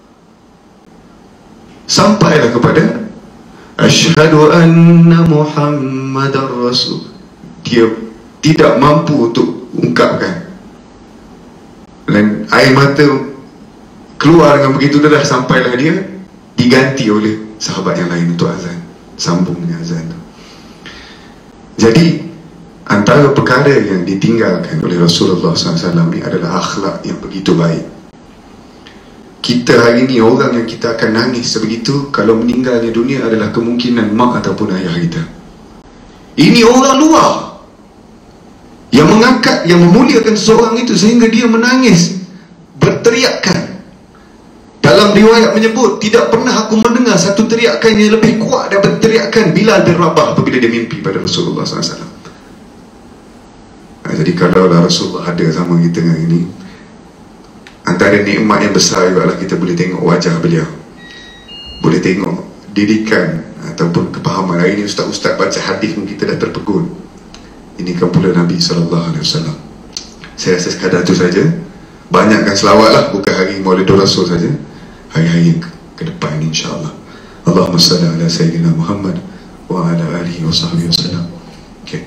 sampailah kepada asyhadu anna Muhammadar Rasul. Dia tidak mampu untuk ungkapkan, dan air mata keluar dengan begitu dah, sampailah dia diganti oleh sahabat yang lain untuk azan, sambung dengan azan. Jadi antara perkara yang ditinggalkan oleh Rasulullah sallallahu alaihi wasallam ni adalah akhlak yang begitu baik. Kita hari ni, orang yang kita akan nangis sebegitu kalau meninggalnya dunia adalah kemungkinan mak ataupun ayah kita. Ini orang luar yang mengangkat, yang memuliakan seseorang itu sehingga dia menangis, berteriakan. Dalam riwayat menyebut, tidak pernah aku mendengar satu teriakan yang lebih kuat daripada teriakan Bilal bin Rabah apabila dia mimpi pada Rasulullah sallallahu alaihi wasallam. Nah, jadi kalaulah Rasulullah ada sama kita hari ini, antara nikmat yang besar ialah kita boleh tengok wajah beliau, boleh tengok didikan ataupun kepahaman. Hari ini ustaz-ustaz baca hadis pun kita dah terpegun, ini kan pula Nabi sallallahu alaihi wasallam. Saya rasa sekadar itu saja. Banyakkan selawat lah, bukan hari Maulidur Rasul saja, hari-hari ke depan ini insyaAllah. Allahumma salli ala Sayyidina Muhammad wa ala alihi wa sahbihi wasallam. Okay.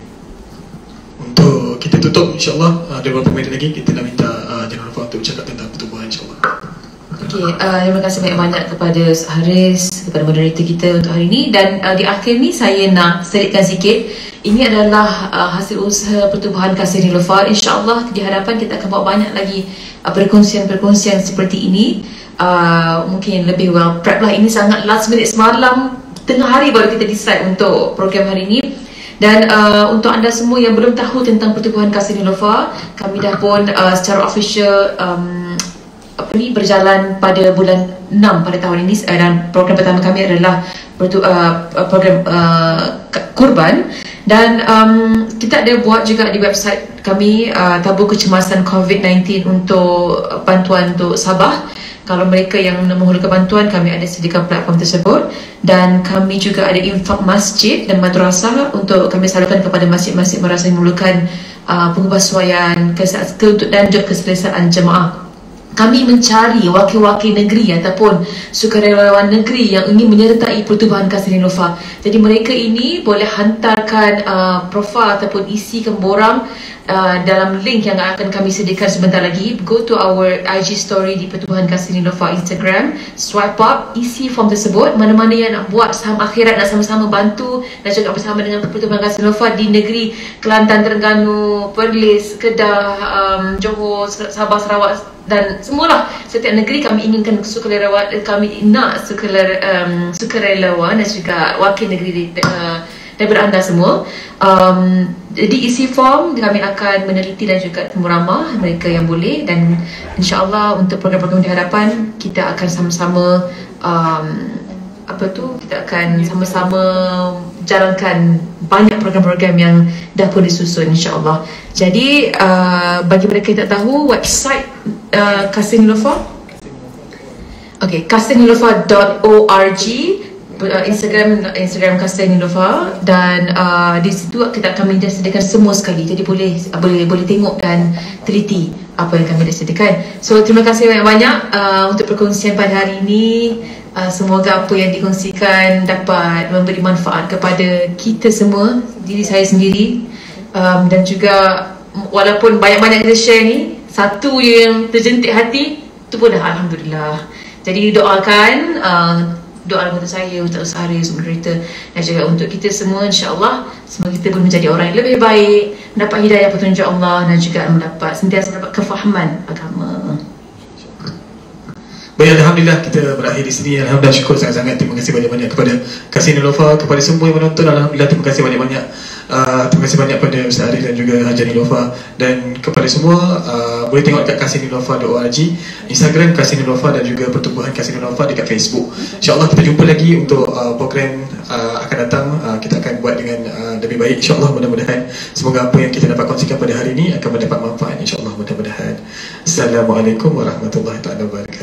Untuk kita tutup insyaAllah, ada beberapa minit lagi kita nak minta uh, Jangan lupa untuk bercakap tentang pertubuhan insyaAllah. Okay, uh, terima kasih banyak-banyak kepada Haris, kepada moderator kita untuk hari ini. Dan uh, di akhir ni saya nak selitkan sikit. Ini adalah uh, hasil usaha Pertubuhan Kasih Niloufar. InsyaAllah di hadapan kita akan bawa banyak lagi uh, perkongsian-perkongsian seperti ini. uh, Mungkin lebih well prep lah. Ini sangat last minute, semalam tengah hari baru kita decide untuk program hari ini. Dan uh, untuk anda semua yang belum tahu tentang Pertubuhan Kasih Niloufar, kami dah pun uh, secara official um, apa ni, berjalan pada bulan enam pada tahun ini. uh, Dan program pertama kami adalah pertu, uh, program uh, kurban. Dan um, kita ada buat juga di website kami uh, tabur kecemasan covid sembilan belas untuk bantuan untuk Sabah. Kalau mereka yang memerlukan bantuan, kami ada sediakan platform tersebut. Dan kami juga ada infak masjid dan madrasah untuk kami salurkan kepada masjid-masjid madrasah yang memerlukan uh, pengubahsuaian dan juga keselesaan jemaah. Kami mencari wakil-wakil negeri ataupun sukarelawan negeri yang ingin menyertai Pertubuhan Kasih Niloufar. Jadi mereka ini boleh hantarkan uh, profil ataupun isikan borang uh, dalam link yang akan kami sediakan sebentar lagi. Go to our I G story di Pertubuhan Kasih Niloufar Instagram, swipe up, isi form tersebut. Mana-mana yang nak buat saham akhirat, nak sama-sama bantu dan juga bersama dengan Pertubuhan Kasih Niloufar di negeri Kelantan, Terengganu, Perlis, Kedah, um, Johor, Sabah, Sarawak dan semualah, setiap negeri kami inginkan sukarelawan, kami nak sukarelawan, um, sukarelawan dan juga wakil negeri uh, daripada anda semua. Um, jadi isi form, kami akan meneliti dan juga temu ramah mereka yang boleh, dan insyaAllah untuk program-program di hadapan kita akan sama-sama um, apa tu kita akan sama-sama jalankan banyak program-program yang dah pun disusun insyaAllah. Jadi uh, bagi mereka yang tak tahu website uh, Kasih Niloufar, okay, kasih niloufar dot org, Instagram Instagram Kasih Niloufar, dan uh, di situ kita akan sediakan semua sekali, jadi boleh boleh boleh tengok dan teliti apa yang kami dah sediakan. So terima kasih banyak-banyak uh, untuk perkongsian pada hari ini. Uh, semoga apa yang dikongsikan dapat memberi manfaat kepada kita semua, diri saya sendiri, um, dan juga walaupun banyak-banyak kita share ni, satu yang terjentik hati tu pun dah Alhamdulillah. Jadi doakan, uh, doa untuk saya, untuk Haris, untuk Rita dan juga untuk kita semua, insyaAllah semoga kita boleh menjadi orang yang lebih baik, mendapat hidayah petunjuk Allah dan juga mendapat sentiasa dapat kefahaman agama. Baik, Alhamdulillah kita berakhir di sini. Alhamdulillah, syukur sangat-sangat. Terima kasih banyak-banyak kepada Kasih Niloufar, kepada semua yang menonton. Alhamdulillah, terima kasih banyak-banyak. Uh, terima kasih banyak kepada Ustaz Arif dan juga Hajar Niloufar, dan kepada semua uh, boleh tengok dekat kasih niloufar dot org, Instagram Kasih Niloufar dan juga Pertubuhan Kasih Niloufar dekat Facebook. InsyaAllah kita jumpa lagi untuk uh, program uh, akan datang. Uh, kita akan buat dengan uh, lebih baik insyaAllah. Mudah-mudahan semoga apa yang kita dapat kongsikan pada hari ini akan mendapat manfaat insyaAllah, mudah-mudahan. Assalamualaikum warahmatullahi wabarakatuh.